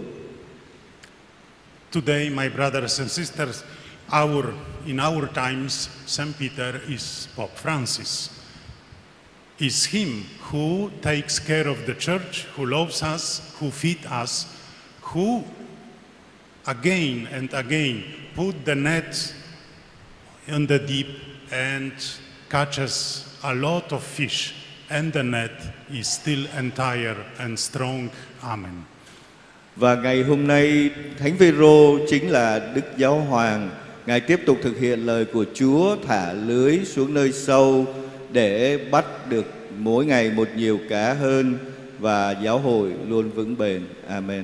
Today, my brothers and sisters, in our times, Saint Peter is Pope Francis. Is him who takes care of the church, who loves us, who feeds us, who again and again put the net in the deep and catches a lot of fish, and the net is still entire and strong. Amen. Và ngày hôm nay, Thánh Phêrô chính là Đức Giáo Hoàng. Ngài tiếp tục thực hiện lời của Chúa, thả lưới xuống nơi sâu để bắt được mỗi ngày một nhiều cá hơn, và giáo hội luôn vững bền. Amen.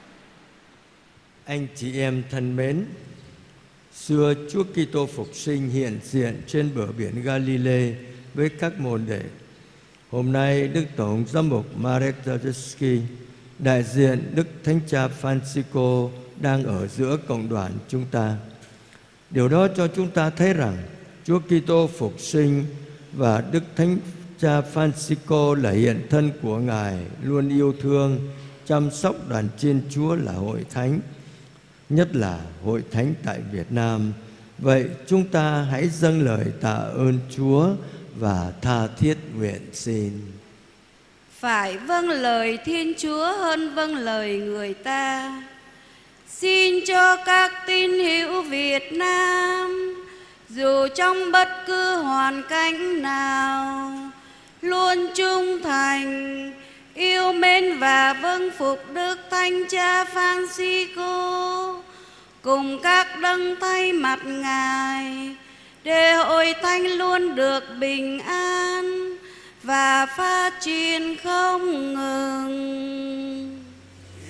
Anh chị em thân mến, xưa Chúa Kitô phục sinh hiện diện trên bờ biển Galilee với các môn đệ. Hôm nay Đức Tổng Giám mục Marek Zalewski, đại diện Đức Thánh Cha Francisco đang ở giữa cộng đoàn chúng ta. Điều đó cho chúng ta thấy rằng Chúa Kitô phục sinh và Đức Thánh Cha Francisco là hiện thân của Ngài, luôn yêu thương, chăm sóc đoàn chiên Chúa là hội thánh, nhất là hội thánh tại Việt Nam. Vậy chúng ta hãy dâng lời tạ ơn Chúa và tha thiết nguyện xin. Phải vâng lời Thiên Chúa hơn vâng lời người ta. Xin cho các tín hữu Việt Nam, dù trong bất cứ hoàn cảnh nào, luôn trung thành, yêu mến và vâng phục Đức Thánh Cha Francisco, cùng các đấng thay mặt Ngài, để hội thánh luôn được bình an và phát triển không ngừng.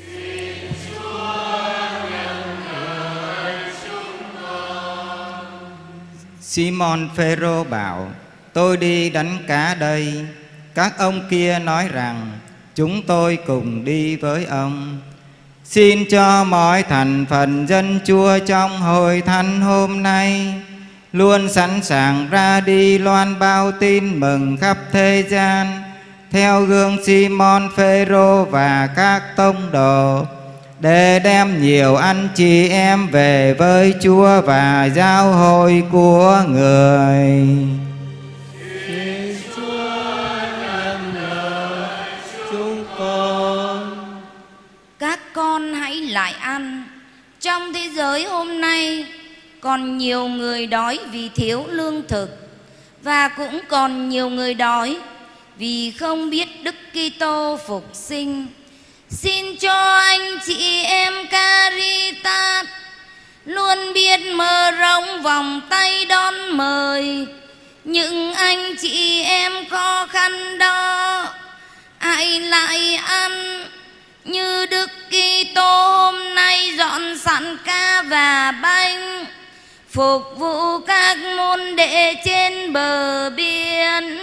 Simon Phêrô bảo: tôi đi đánh cá đây. Các ông kia nói rằng: chúng tôi cùng đi với ông. Xin cho mọi thành phần dân Chúa trong hội thánh hôm nay luôn sẵn sàng ra đi loan báo tin mừng khắp thế gian, theo gương Simon Phêrô và các tông đồ, để đem nhiều anh chị em về với Chúa và giáo hội của Người. Xin Chúa nhận lời chúng con. Các con hãy lại ăn. Trong thế giới hôm nay còn nhiều người đói vì thiếu lương thực, và cũng còn nhiều người đói vì không biết Đức Kitô phục sinh. Xin cho anh chị em Caritas luôn biết mở rộng vòng tay đón mời những anh chị em khó khăn đó. Hãy lại ăn như Đức Kitô hôm nay dọn sẵn cá và bánh phục vụ các môn đệ trên bờ biển.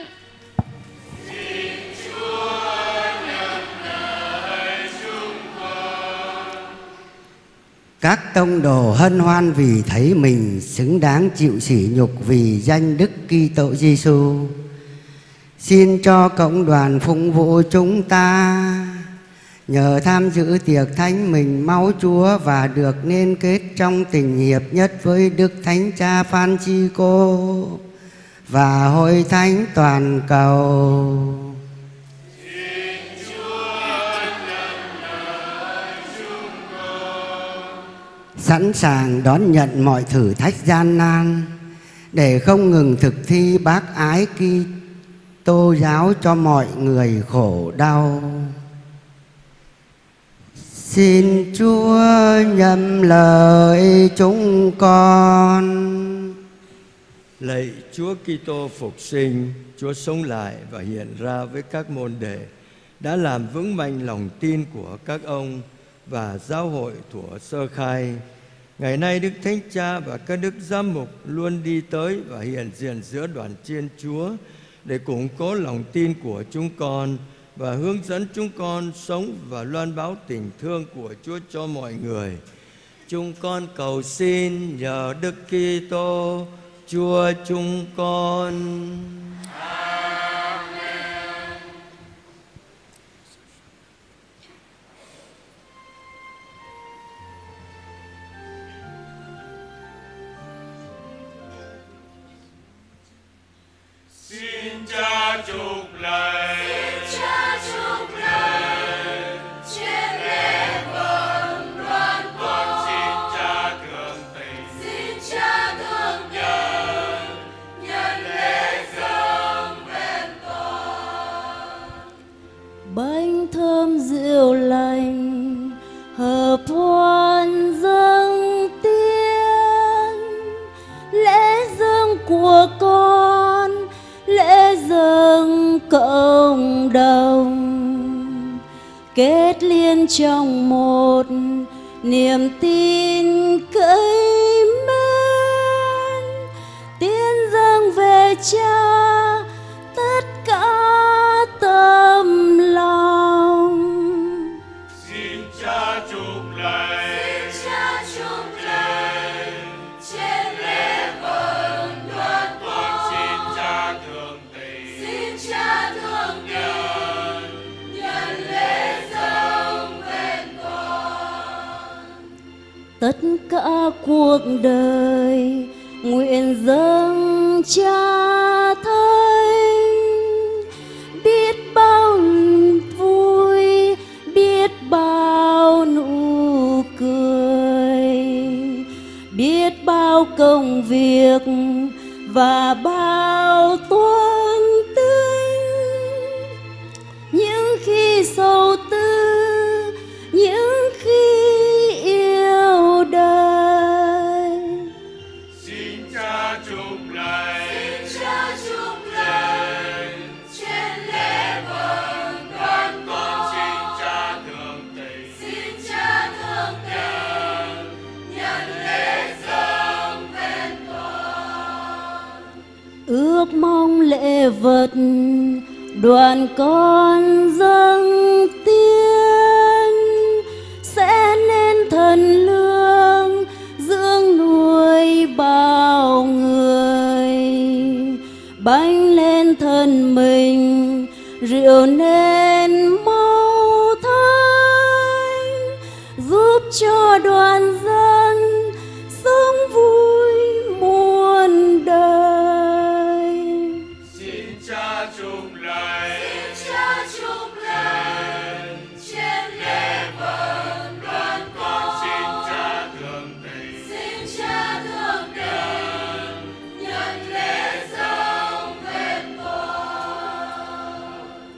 Các tông đồ hân hoan vì thấy mình xứng đáng chịu sỉ nhục vì danh Đức Kitô Giêsu. Xin cho cộng đoàn phụng vụ chúng ta nhờ tham dự tiệc thánh mình máu Chúa và được liên kết trong tình hiệp nhất với Đức Thánh Cha Francisco và Hội Thánh toàn cầu. Sẵn sàng đón nhận mọi thử thách gian nan để không ngừng thực thi bác ái Kitô giáo cho mọi người khổ đau. Xin Chúa nhậm lời chúng con. Lạy Chúa Kitô phục sinh, Chúa sống lại và hiện ra với các môn đệ, đã làm vững mạnh lòng tin của các ông và giáo hội thuở sơ khai. Ngày nay Đức Thánh Cha và các đức giám mục luôn đi tới và hiện diện giữa đoàn chiên Chúa để củng cố lòng tin của chúng con và hướng dẫn chúng con sống và loan báo tình thương của Chúa cho mọi người. Chúng con cầu xin nhờ Đức Kitô Chúa chúng con. Xin Cha chúc lạy, Xin Cha chúc lạy trên lễ vận đoàn con. Xin Cha thương tình, Xin Cha thương tình nhân lễ dâng vẹn toàn. Bánh thơm rượu lành hợp hoan dâng tiên, lễ dâng của con, lễ dâng cộng đồng, kết liên trong một niềm tin cậy mến, tiến dâng về Cha tất cả tâm lòng. xin Cha chúc lạy, Xin Cha chúc lạy trên lễ vận đoàn con. xin Cha thương tình, Xin Cha thương tình nhân lễ dâng vẹn toàn. Tất cả cuộc đời nguyện dâng Cha thánh, biết bao vui, biết bao nụ cười, biết bao công việc và bao toan tính. Những khi sầu tư, những khi yêu đời, xin Cha chúc lạy, Xin Cha chúc lạy trên lễ vận đoàn con. xin Cha thương tình, Xin Cha thương tình nhân lễ dâng vẹn toàn. đoàn con dâng tiên sẽ nên thần lương dưỡng nuôi bao người. Bánh lên thân mình, rượu nên mau thanh, giúp cho đoàn dân sống vui muôn đời. Xin Cha chúc lành, xin Cha chúc lành, trên lễ vận đoàn con xin Cha thương tình, xin Cha thương tình, nhận lễ dâng vẹn toàn.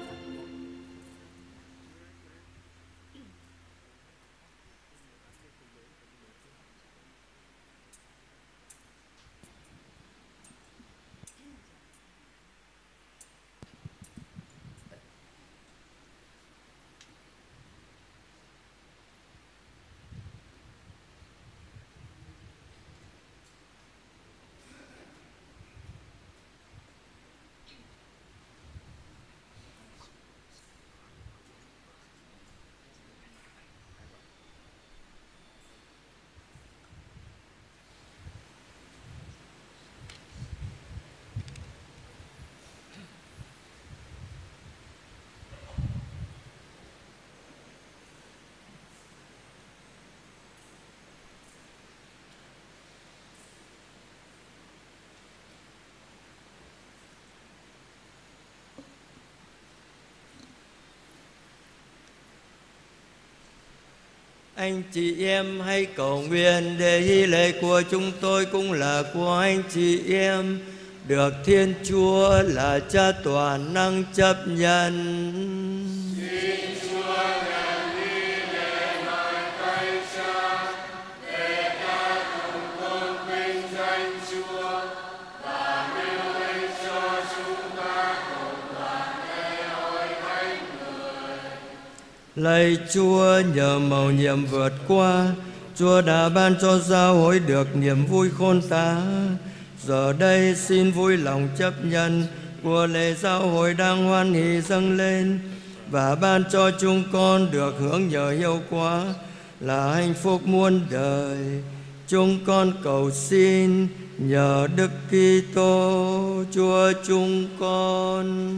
Anh chị em hãy cầu nguyện để hy lễ của chúng tôi cũng là của anh chị em, được Thiên Chúa là Cha toàn năng chấp nhận. Xin Chúa nhận hy lễ ngợi tay Cha, để ta cùng tôn vinh danh Chúa và nêu lên cho chúng ta cùng đoàn lễ hội thánh người. Lạy Chúa, nhờ mầu nhiệm vượt qua, Chúa đã ban cho giáo hội được niềm vui khôn tả. Giờ đây xin vui lòng chấp nhận của lễ giáo hội đang hoan hỷ dâng lên, và ban cho chúng con được hưởng nhờ hiệu quả là hạnh phúc muôn đời. Chúng con cầu xin nhờ Đức Kitô Chúa chúng con.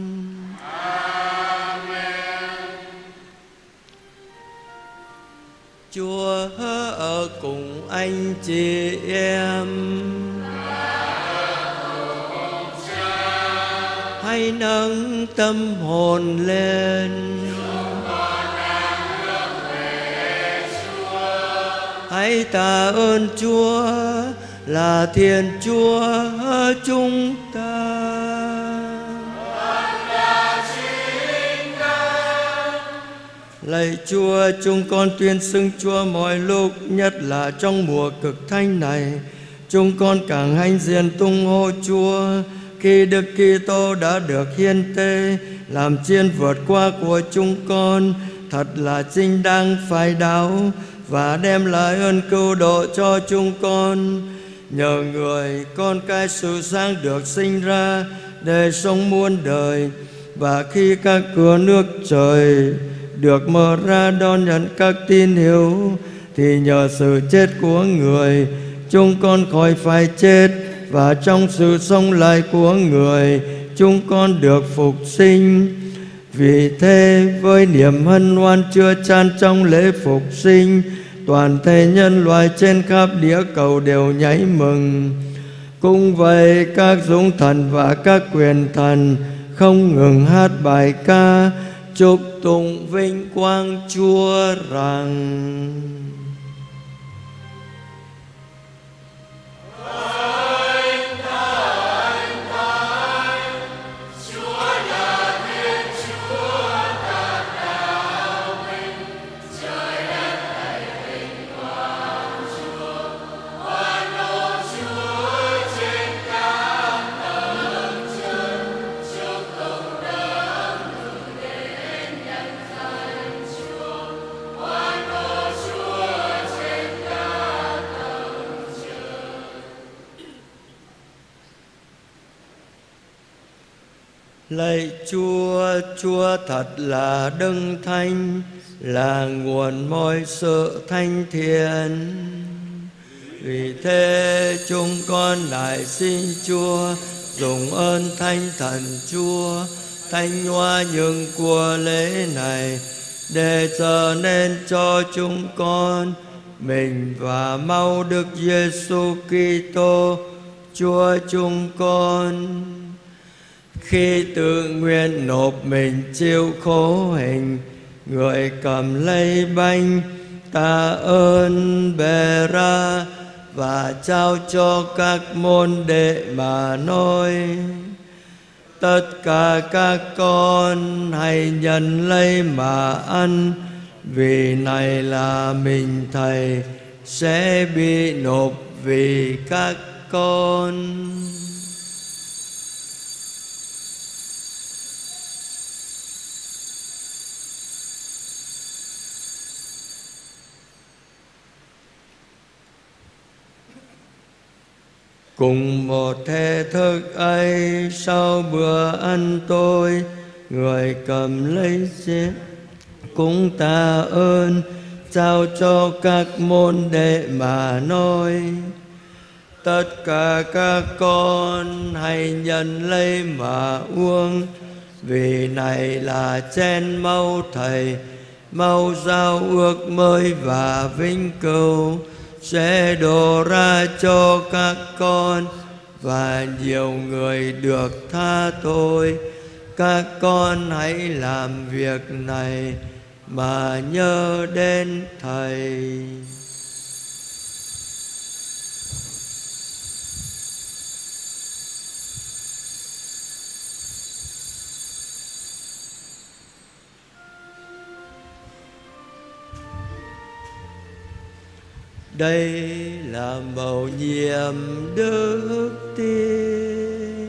Chúa ở cùng anh chị em. Hãy nâng tâm hồn lên. Hãy tạ ơn Chúa là Thiên Chúa chúng ta. Lạy Chúa, chúng con tuyên xưng Chúa mọi lúc, nhất là trong mùa cực thanh này. Chúng con càng hãnh diện tung hô Chúa khi Đức Kitô đã được hiến tế làm chiên vượt qua của chúng con, thật là chính đáng phải đạo và đem lại ơn cứu độ cho chúng con. Nhờ người con cái sự sáng được sinh ra để sống muôn đời, và khi các cửa nước trời được mở ra đón nhận các tín hữu, thì nhờ sự chết của người chúng con khỏi phải chết, và trong sự sống lại của người chúng con được phục sinh. Vì thế với niềm hân hoan chưa chan trong lễ phục sinh, toàn thể nhân loại trên khắp địa cầu đều nhảy mừng. Cũng vậy các dũng thần và các quyền thần không ngừng hát bài ca chúc tụng vinh quang Chúa rằng: Chúa Lạy Chúa, Chúa thật là đấng thánh, là nguồn mọi sự thánh thiện. Vì thế chúng con lại xin Chúa dùng ơn Thánh Thần Chúa thanh hóa những của lễ này, để trở nên cho chúng con mình và mau Đức Giêsu Kitô Chúa chúng con. Khi tự nguyện nộp mình chịu khổ hình, người cầm lấy bánh tạ ơn bề ra và trao cho các môn đệ mà nói: tất cả các con hãy nhận lấy mà ăn, vì này là mình Thầy sẽ bị nộp vì các con. Cùng một thể thức ấy, sau bữa ăn tối, người cầm lấy chén cũng tạ ơn, trao cho các môn đệ mà nói: tất cả các con hãy nhận lấy mà uống, vì này là chén máu Thầy, máu giao ước mới và vĩnh cửu, sẽ đổ ra cho các con và nhiều người được tha tội. Các con hãy làm việc này mà nhớ đến Thầy. Đây là mầu nhiệm đức tin.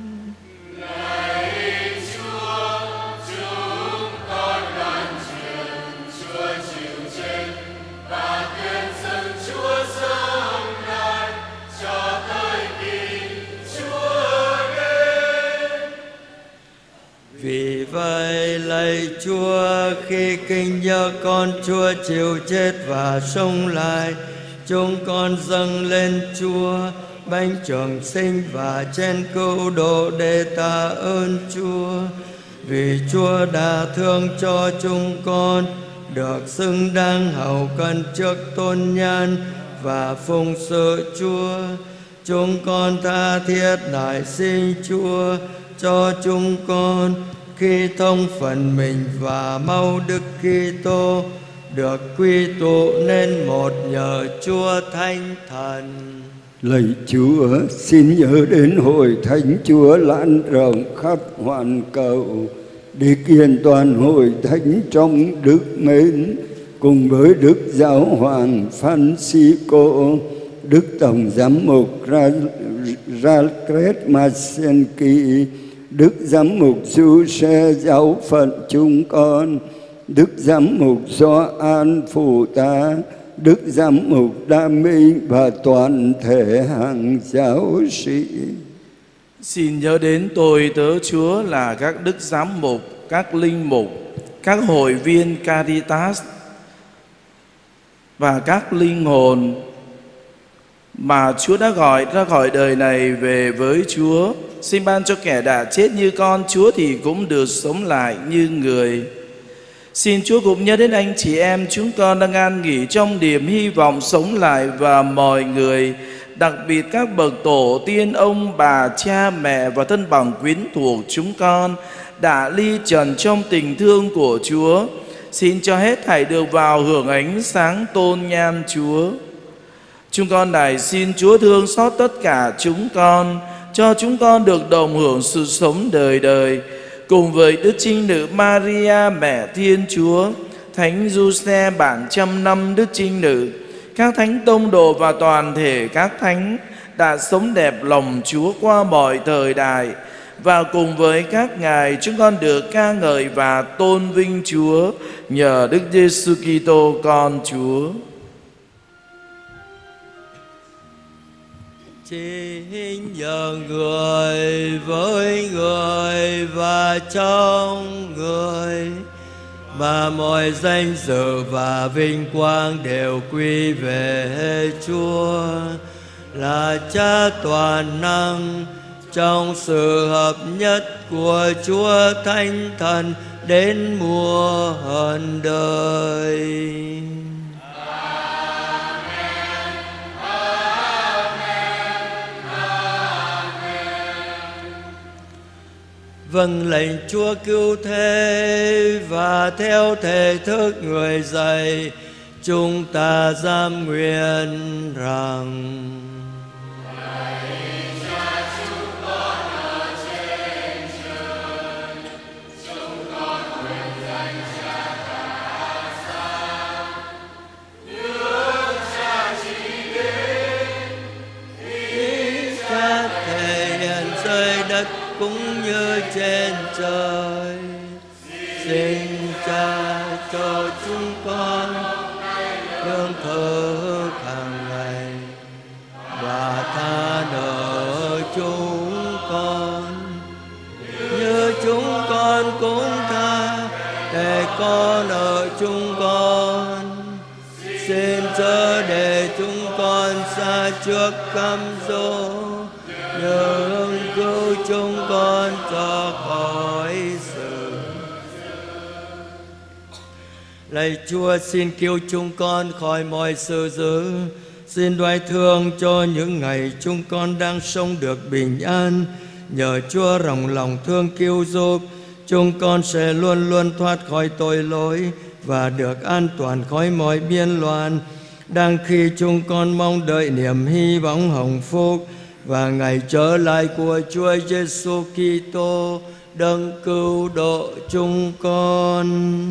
Lạy Chúa, chúng con loan truyền Chúa chịu chết và tuyên xưng Chúa sống lại cho tới khi Chúa đến. Vì vậy lạy Chúa, khi kinh nhớ con Chúa chịu chết và sống lại, chúng con dâng lên Chúa bánh trường sinh và chén cứu độ để tạ ơn Chúa. Vì Chúa đã thương cho chúng con được xứng đáng hầu cận trước tôn nhan và phụng sự Chúa, chúng con tha thiết nài xin Chúa cho chúng con khi thông phần mình và mau Đức Kitô được quy tụ nên một nhờ Chúa Thánh Thần. Lạy Chúa, xin nhớ đến hội thánh Chúa lan rộng khắp hoàn cầu, để kiện toàn hội thánh trong đức mến, cùng với Đức Giáo hoàng Francisco, Đức Tổng Giám mục Ralkret Masenki, Đức Giám mục Giuse giáo phận chúng con, Đức Giám mục Gioan phụ tá, Đức Giám mục Đa Minh và toàn thể hàng giáo sĩ. Xin nhớ đến tôi tớ Chúa là các đức giám mục, các linh mục, các hội viên Caritas và các linh hồn mà Chúa đã gọi ra khỏi đời này về với Chúa. Xin ban cho kẻ đã chết như con Chúa thì cũng được sống lại như người. Xin Chúa cũng nhớ đến anh chị em chúng con đang an nghỉ trong niềm hy vọng sống lại, và mọi người, đặc biệt các bậc tổ tiên, ông bà, cha mẹ và thân bằng quyến thuộc chúng con đã ly trần trong tình thương của Chúa. Xin cho hết thảy được vào hưởng ánh sáng tôn nhan Chúa. Chúng con này xin Chúa thương xót tất cả chúng con, cho chúng con được đồng hưởng sự sống đời đời, cùng với Đức Trinh Nữ Maria Mẹ Thiên Chúa, Thánh Giuse bản trăm năm Đức Trinh Nữ, các thánh tông đồ và toàn thể các thánh đã sống đẹp lòng Chúa qua mọi thời đại. Và cùng với các ngài, chúng con được ca ngợi và tôn vinh Chúa nhờ Đức Giêsu Kitô con Chúa. chỉ nhờ người với người và trong người mà mọi danh dự và vinh quang đều quy về Chúa là Cha toàn năng, trong sự hợp nhất của Chúa Thánh Thần đến muôn đời. Vâng lệnh Chúa cứu thế và theo thể thức người dạy, chúng ta dám nguyện rằng cũng như trên trời. Xin Cha cho chúng con lương thực hàng ngày và tha nợ chúng con như chúng con cũng tha để con nợ chúng con. Xin chớ để chúng con xa trước cám dỗ, nhưng cứu chúng con cho khỏi sự. Lạy Chúa, xin cứu chúng con khỏi mọi sự dữ. Xin đoái thương cho những ngày chúng con đang sống được bình an. Nhờ Chúa rộng lòng thương cứu giúp, chúng con sẽ luôn luôn thoát khỏi tội lỗi và được an toàn khỏi mọi biên loạn. Đang khi chúng con mong đợi niềm hy vọng hồng phúc và ngày trở lại của Chúa Giêsu Kitô, đấng cứu độ chúng con.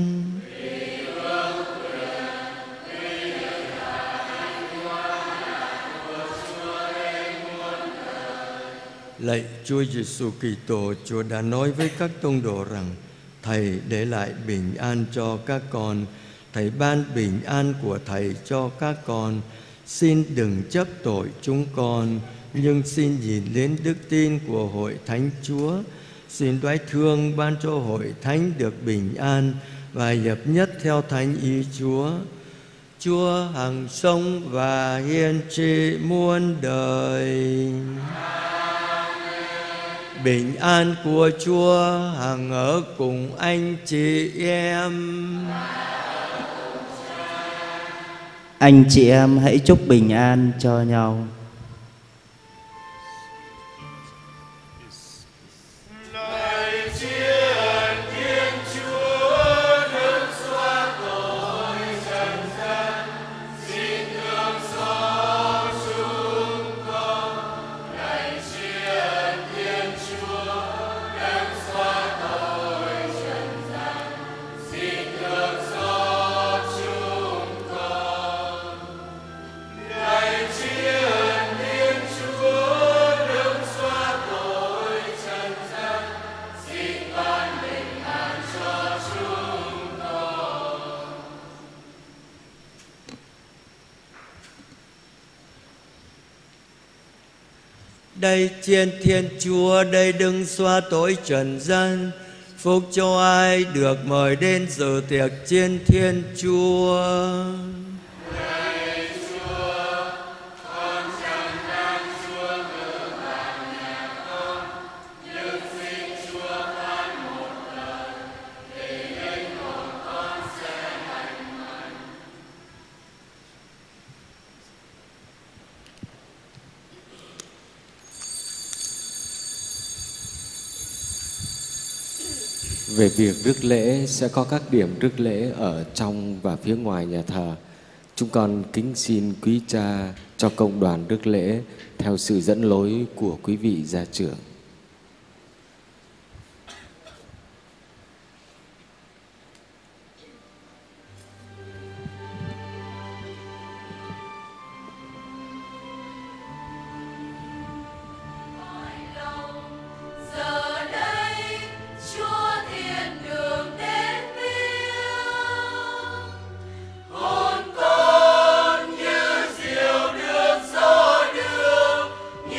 Lạy Chúa Giêsu Kitô, Chúa đã nói với các tông đồ rằng Thầy để lại bình an cho các con. Thầy ban bình an của Thầy cho các con. Xin đừng chấp tội chúng con, nhưng xin nhìn đến đức tin của hội thánh Chúa. Xin đoái thương ban cho hội thánh được bình an và hợp nhất theo thánh ý Chúa. Chúa hằng sống và hiên trị muôn đời. Bình an của Chúa hằng ở cùng anh chị em. Anh chị em hãy chúc bình an cho nhau. Đây chiên Thiên Chúa, đây đừng xóa tội trần gian. Phúc cho ai được mời đến dự tiệc chiên Thiên Chúa. Về việc rước lễ, sẽ có các điểm rước lễ ở trong và phía ngoài nhà thờ. Chúng con kính xin quý cha cho cộng đoàn rước lễ theo sự dẫn lối của quý vị gia trưởng. Hồn con như diều được gió đưa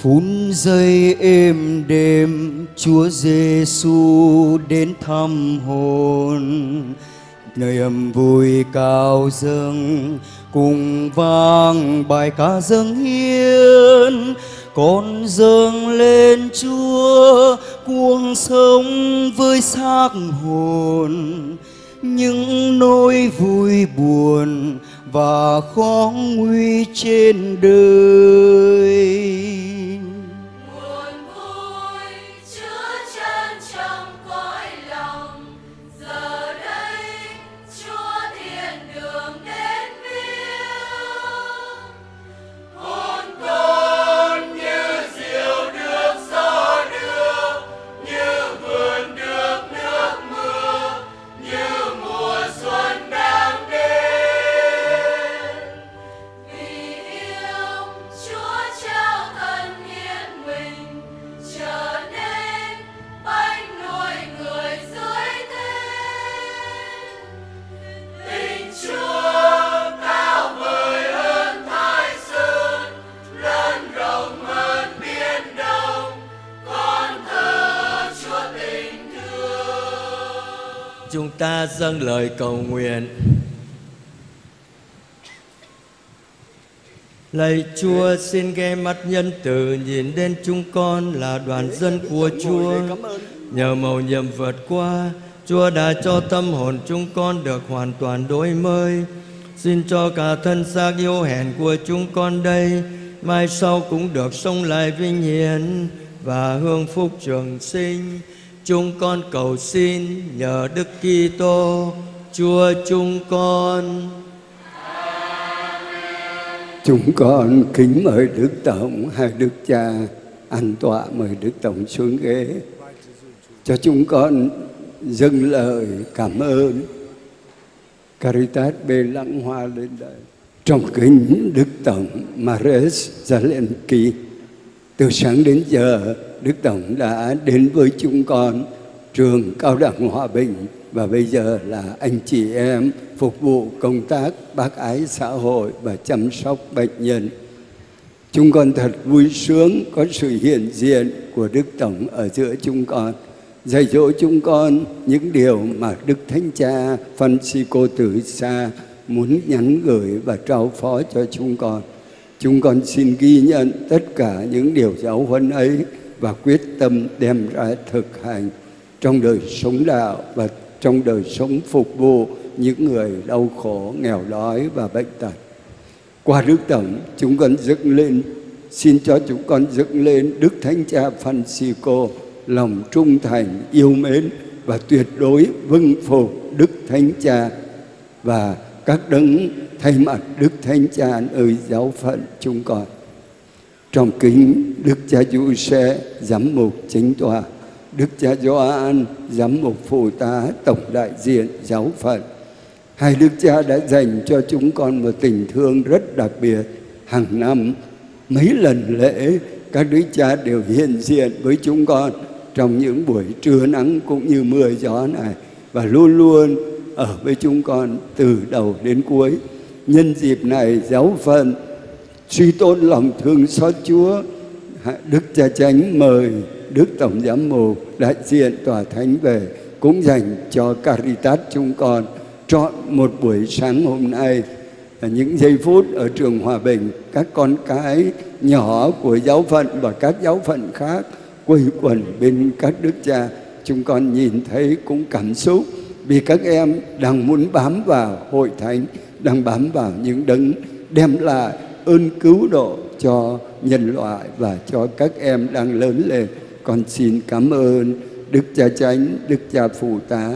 Phút giây êm đêm Chúa Giêsu đến thăm hồn, nơi âm vui cao dâng cùng vang bài ca dâng hiến. Con dâng lên Chúa cuồng sống với xác hồn, những nỗi vui buồn và khó nguy trên đời. Chúng ta dâng lời cầu nguyện. Lạy Chúa, xin ghé mắt nhân từ nhìn đến chúng con là đoàn dân của Chúa. Nhờ mầu nhiệm vượt qua, Chúa đã cho tâm hồn chúng con được hoàn toàn đổi mới. Xin cho cả thân xác yếu hèn của chúng con đây mai sau cũng được sống lại vinh hiển và hưởng phúc trường sinh. Chúng con cầu xin nhờ Đức Kitô Chúa chúng con. Chúng con kính mời Đức Tổng hay Đức Cha an tọa, mời Đức Tổng xuống ghế cho chúng con dâng lời cảm ơn. Caritas bê lẵng hoa lên đây. Trong kính Đức Tổng Marek Zalewski, từ sáng đến giờ Đức Tổng đã đến với chúng con trường Cao đẳng Hòa Bình và bây giờ là anh chị em phục vụ công tác bác ái xã hội và chăm sóc bệnh nhân. Chúng con thật vui sướng có sự hiện diện của Đức Tổng ở giữa chúng con, dạy dỗ chúng con những điều mà Đức Thánh Cha Francisco từ xa muốn nhắn gửi và trao phó cho chúng con. Chúng con xin ghi nhận tất cả những điều giáo huấn ấy và quyết tâm đem ra thực hành trong đời sống đạo và trong đời sống phục vụ những người đau khổ, nghèo đói và bệnh tật. Qua Đức Tổng, chúng con dựng lên, xin cho chúng con dựng lên Đức Thánh Cha Francisco lòng trung thành, yêu mến và tuyệt đối vâng phục Đức Thánh Cha và các đấng thay mặt Đức Thánh Cha nơi giáo phận chúng con. Trong kính Đức Cha Giuse giám mục chính tòa, Đức Cha Gioan giám mục phụ tá tổng đại diện giáo phận, hai Đức Cha đã dành cho chúng con một tình thương rất đặc biệt. Hàng năm mấy lần lễ, các Đức Cha đều hiện diện với chúng con trong những buổi trưa nắng cũng như mưa gió này và luôn luôn ở với chúng con từ đầu đến cuối. Nhân dịp này, giáo phận suy tôn lòng thương xót Chúa, Đức Cha Chánh mời Đức Tổng Giám mục đại diện tòa thánh về cũng dành cho Caritas chúng con chọn một buổi sáng hôm nay, những giây phút ở trường Hòa Bình, các con cái nhỏ của giáo phận và các giáo phận khác quây quần bên các Đức Cha. Chúng con nhìn thấy cũng cảm xúc vì các em đang muốn bám vào hội thánh, đang bám vào những đấng đem lại ơn cứu độ cho nhân loại và cho các em đang lớn lên. Con xin cảm ơn Đức Cha Chánh, Đức Cha Phụ tá.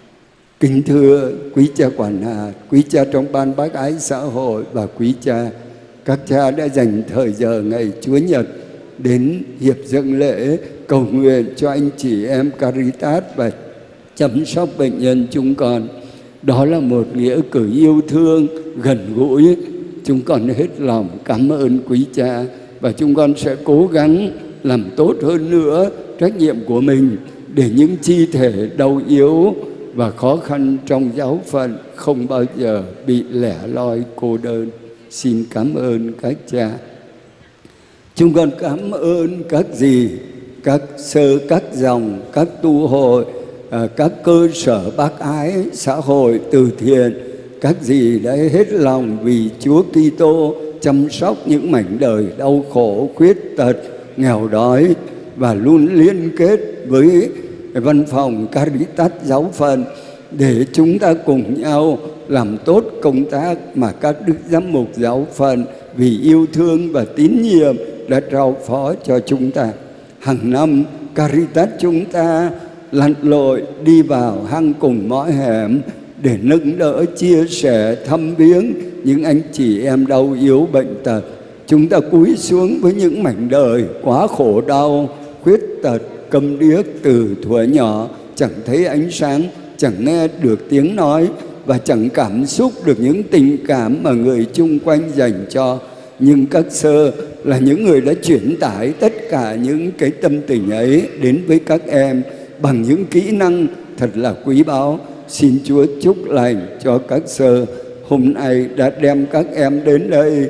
Kính thưa quý cha quản hạt, quý cha trong ban bác ái xã hội và quý cha, các cha đã dành thời giờ ngày Chúa Nhật đến hiệp dâng lễ cầu nguyện cho anh chị em Caritas và chăm sóc bệnh nhân chúng con. Đó là một nghĩa cử yêu thương, gần gũi. Chúng con hết lòng cảm ơn quý cha và chúng con sẽ cố gắng làm tốt hơn nữa trách nhiệm của mình để những chi thể đau yếu và khó khăn trong giáo phận không bao giờ bị lẻ loi cô đơn. Xin cảm ơn các cha. Chúng con cảm ơn các dì, các sơ, các dòng, các tu hội, các cơ sở bác ái, xã hội, từ thiện. Các dì đã hết lòng vì Chúa Kitô chăm sóc những mảnh đời đau khổ, khuyết tật, nghèo đói và luôn liên kết với văn phòng Caritas giáo phận để chúng ta cùng nhau làm tốt công tác mà các đức giám mục giáo phận vì yêu thương và tín nhiệm đã trao phó cho chúng ta. Hàng năm Caritas chúng ta lặn lội đi vào hang cùng ngõ hẻm để nâng đỡ, chia sẻ, thăm viếng những anh chị em đau yếu bệnh tật. Chúng ta cúi xuống với những mảnh đời quá khổ đau, khuyết tật, câm điếc từ thuở nhỏ, chẳng thấy ánh sáng, chẳng nghe được tiếng nói và chẳng cảm xúc được những tình cảm mà người chung quanh dành cho. Nhưng các sơ là những người đã chuyển tải tất cả những cái tâm tình ấy đến với các em bằng những kỹ năng thật là quý báu. Xin Chúa chúc lành cho các sơ hôm nay đã đem các em đến đây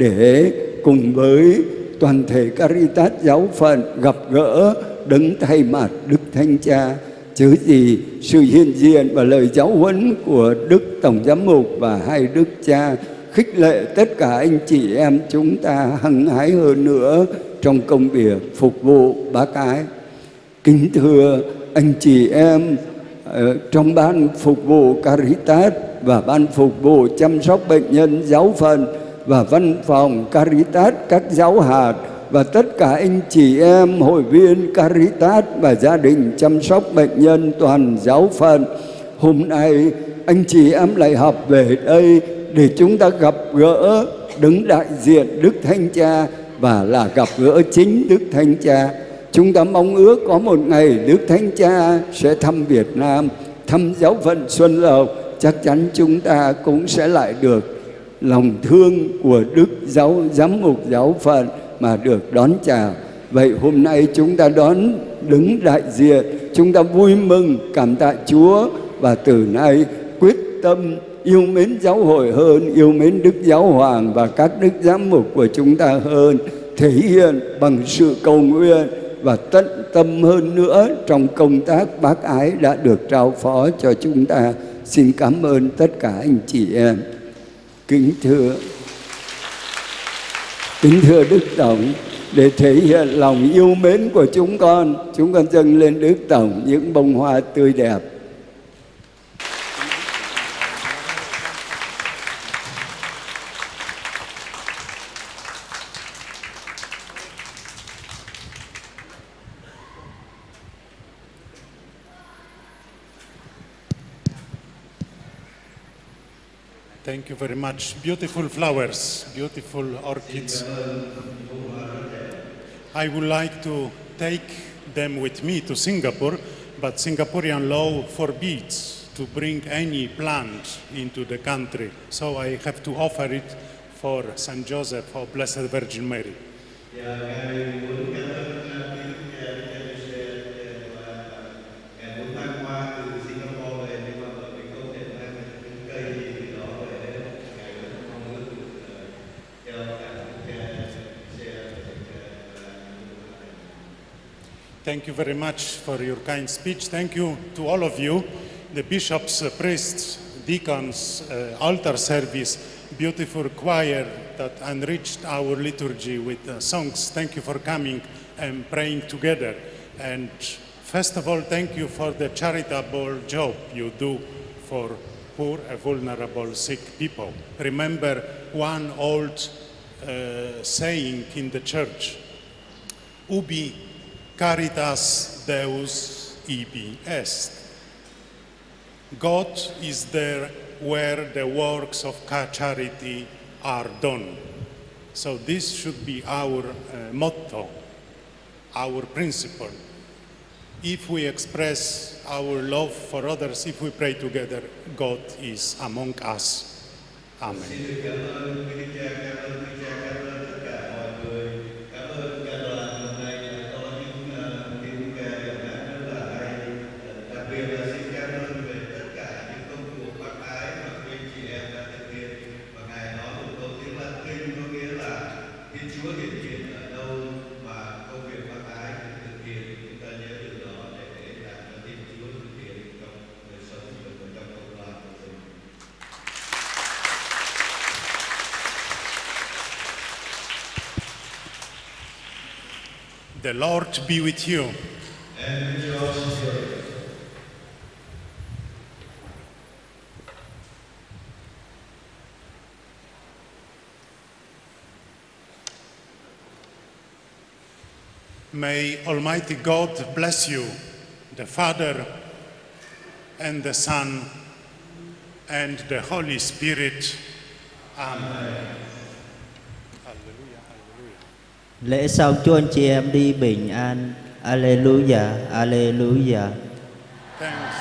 để cùng với toàn thể Caritas giáo phận gặp gỡ đấng thay mặt Đức Thánh Cha. Chớ gì sự hiện diện và lời giáo huấn của Đức Tổng Giám mục và hai Đức Cha khích lệ tất cả anh chị em chúng ta hăng hái hơn nữa trong công việc phục vụ bác ái. Kính thưa anh chị em trong ban phục vụ Caritas và ban phục vụ chăm sóc bệnh nhân giáo phận và văn phòng Caritas các giáo hạt và tất cả anh chị em hội viên Caritas và gia đình chăm sóc bệnh nhân toàn giáo phận. Hôm nay anh chị em lại họp về đây để chúng ta gặp gỡ đứng đại diện Đức Thánh Cha và là gặp gỡ chính Đức Thánh Cha. Chúng ta mong ước có một ngày Đức Thánh Cha sẽ thăm Việt Nam, thăm giáo phận Xuân Lộc. Chắc chắn chúng ta cũng sẽ lại được lòng thương của Đức Giám mục giáo phận mà được đón chào. Vậy hôm nay chúng ta đón đứng đại diện, chúng ta vui mừng cảm tạ Chúa và từ nay quyết tâm yêu mến giáo hội hơn, yêu mến Đức Giáo Hoàng và các Đức Giám mục của chúng ta hơn, thể hiện bằng sự cầu nguyện và tận tâm hơn nữa trong công tác bác ái đã được trao phó cho chúng ta. Xin cảm ơn tất cả anh chị em. Kính thưa Đức Tổng, để thể hiện lòng yêu mến của chúng con dâng lên Đức Tổng những bông hoa tươi đẹp. Thank you very much. Beautiful flowers, beautiful orchids. I would like to take them with me to Singapore, but Singaporean law forbids to bring any plant into the country. So I have to offer it for Saint Joseph or Blessed Virgin Mary. Thank you very much for your kind speech. Thank you to all of you, the bishops, priests, deacons, altar service, beautiful choir that enriched our liturgy with songs. Thank you for coming and praying together. And first of all, thank you for the charitable job you do for poor and vulnerable sick people. Remember one old saying in the church, ubi caritas Deus ibi est. God is there where the works of charity are done. So this should be our motto, our principle. If we express our love for others, if we pray together, God is among us. Amen. Chúa hiện diện ở đâu The Lord be with you. And with your spirit. May Almighty God bless you, the Father and the Son and the Holy Spirit. Amen. Lễ xong cho anh chị em đi bình an. Alleluia, Alleluia. Thanks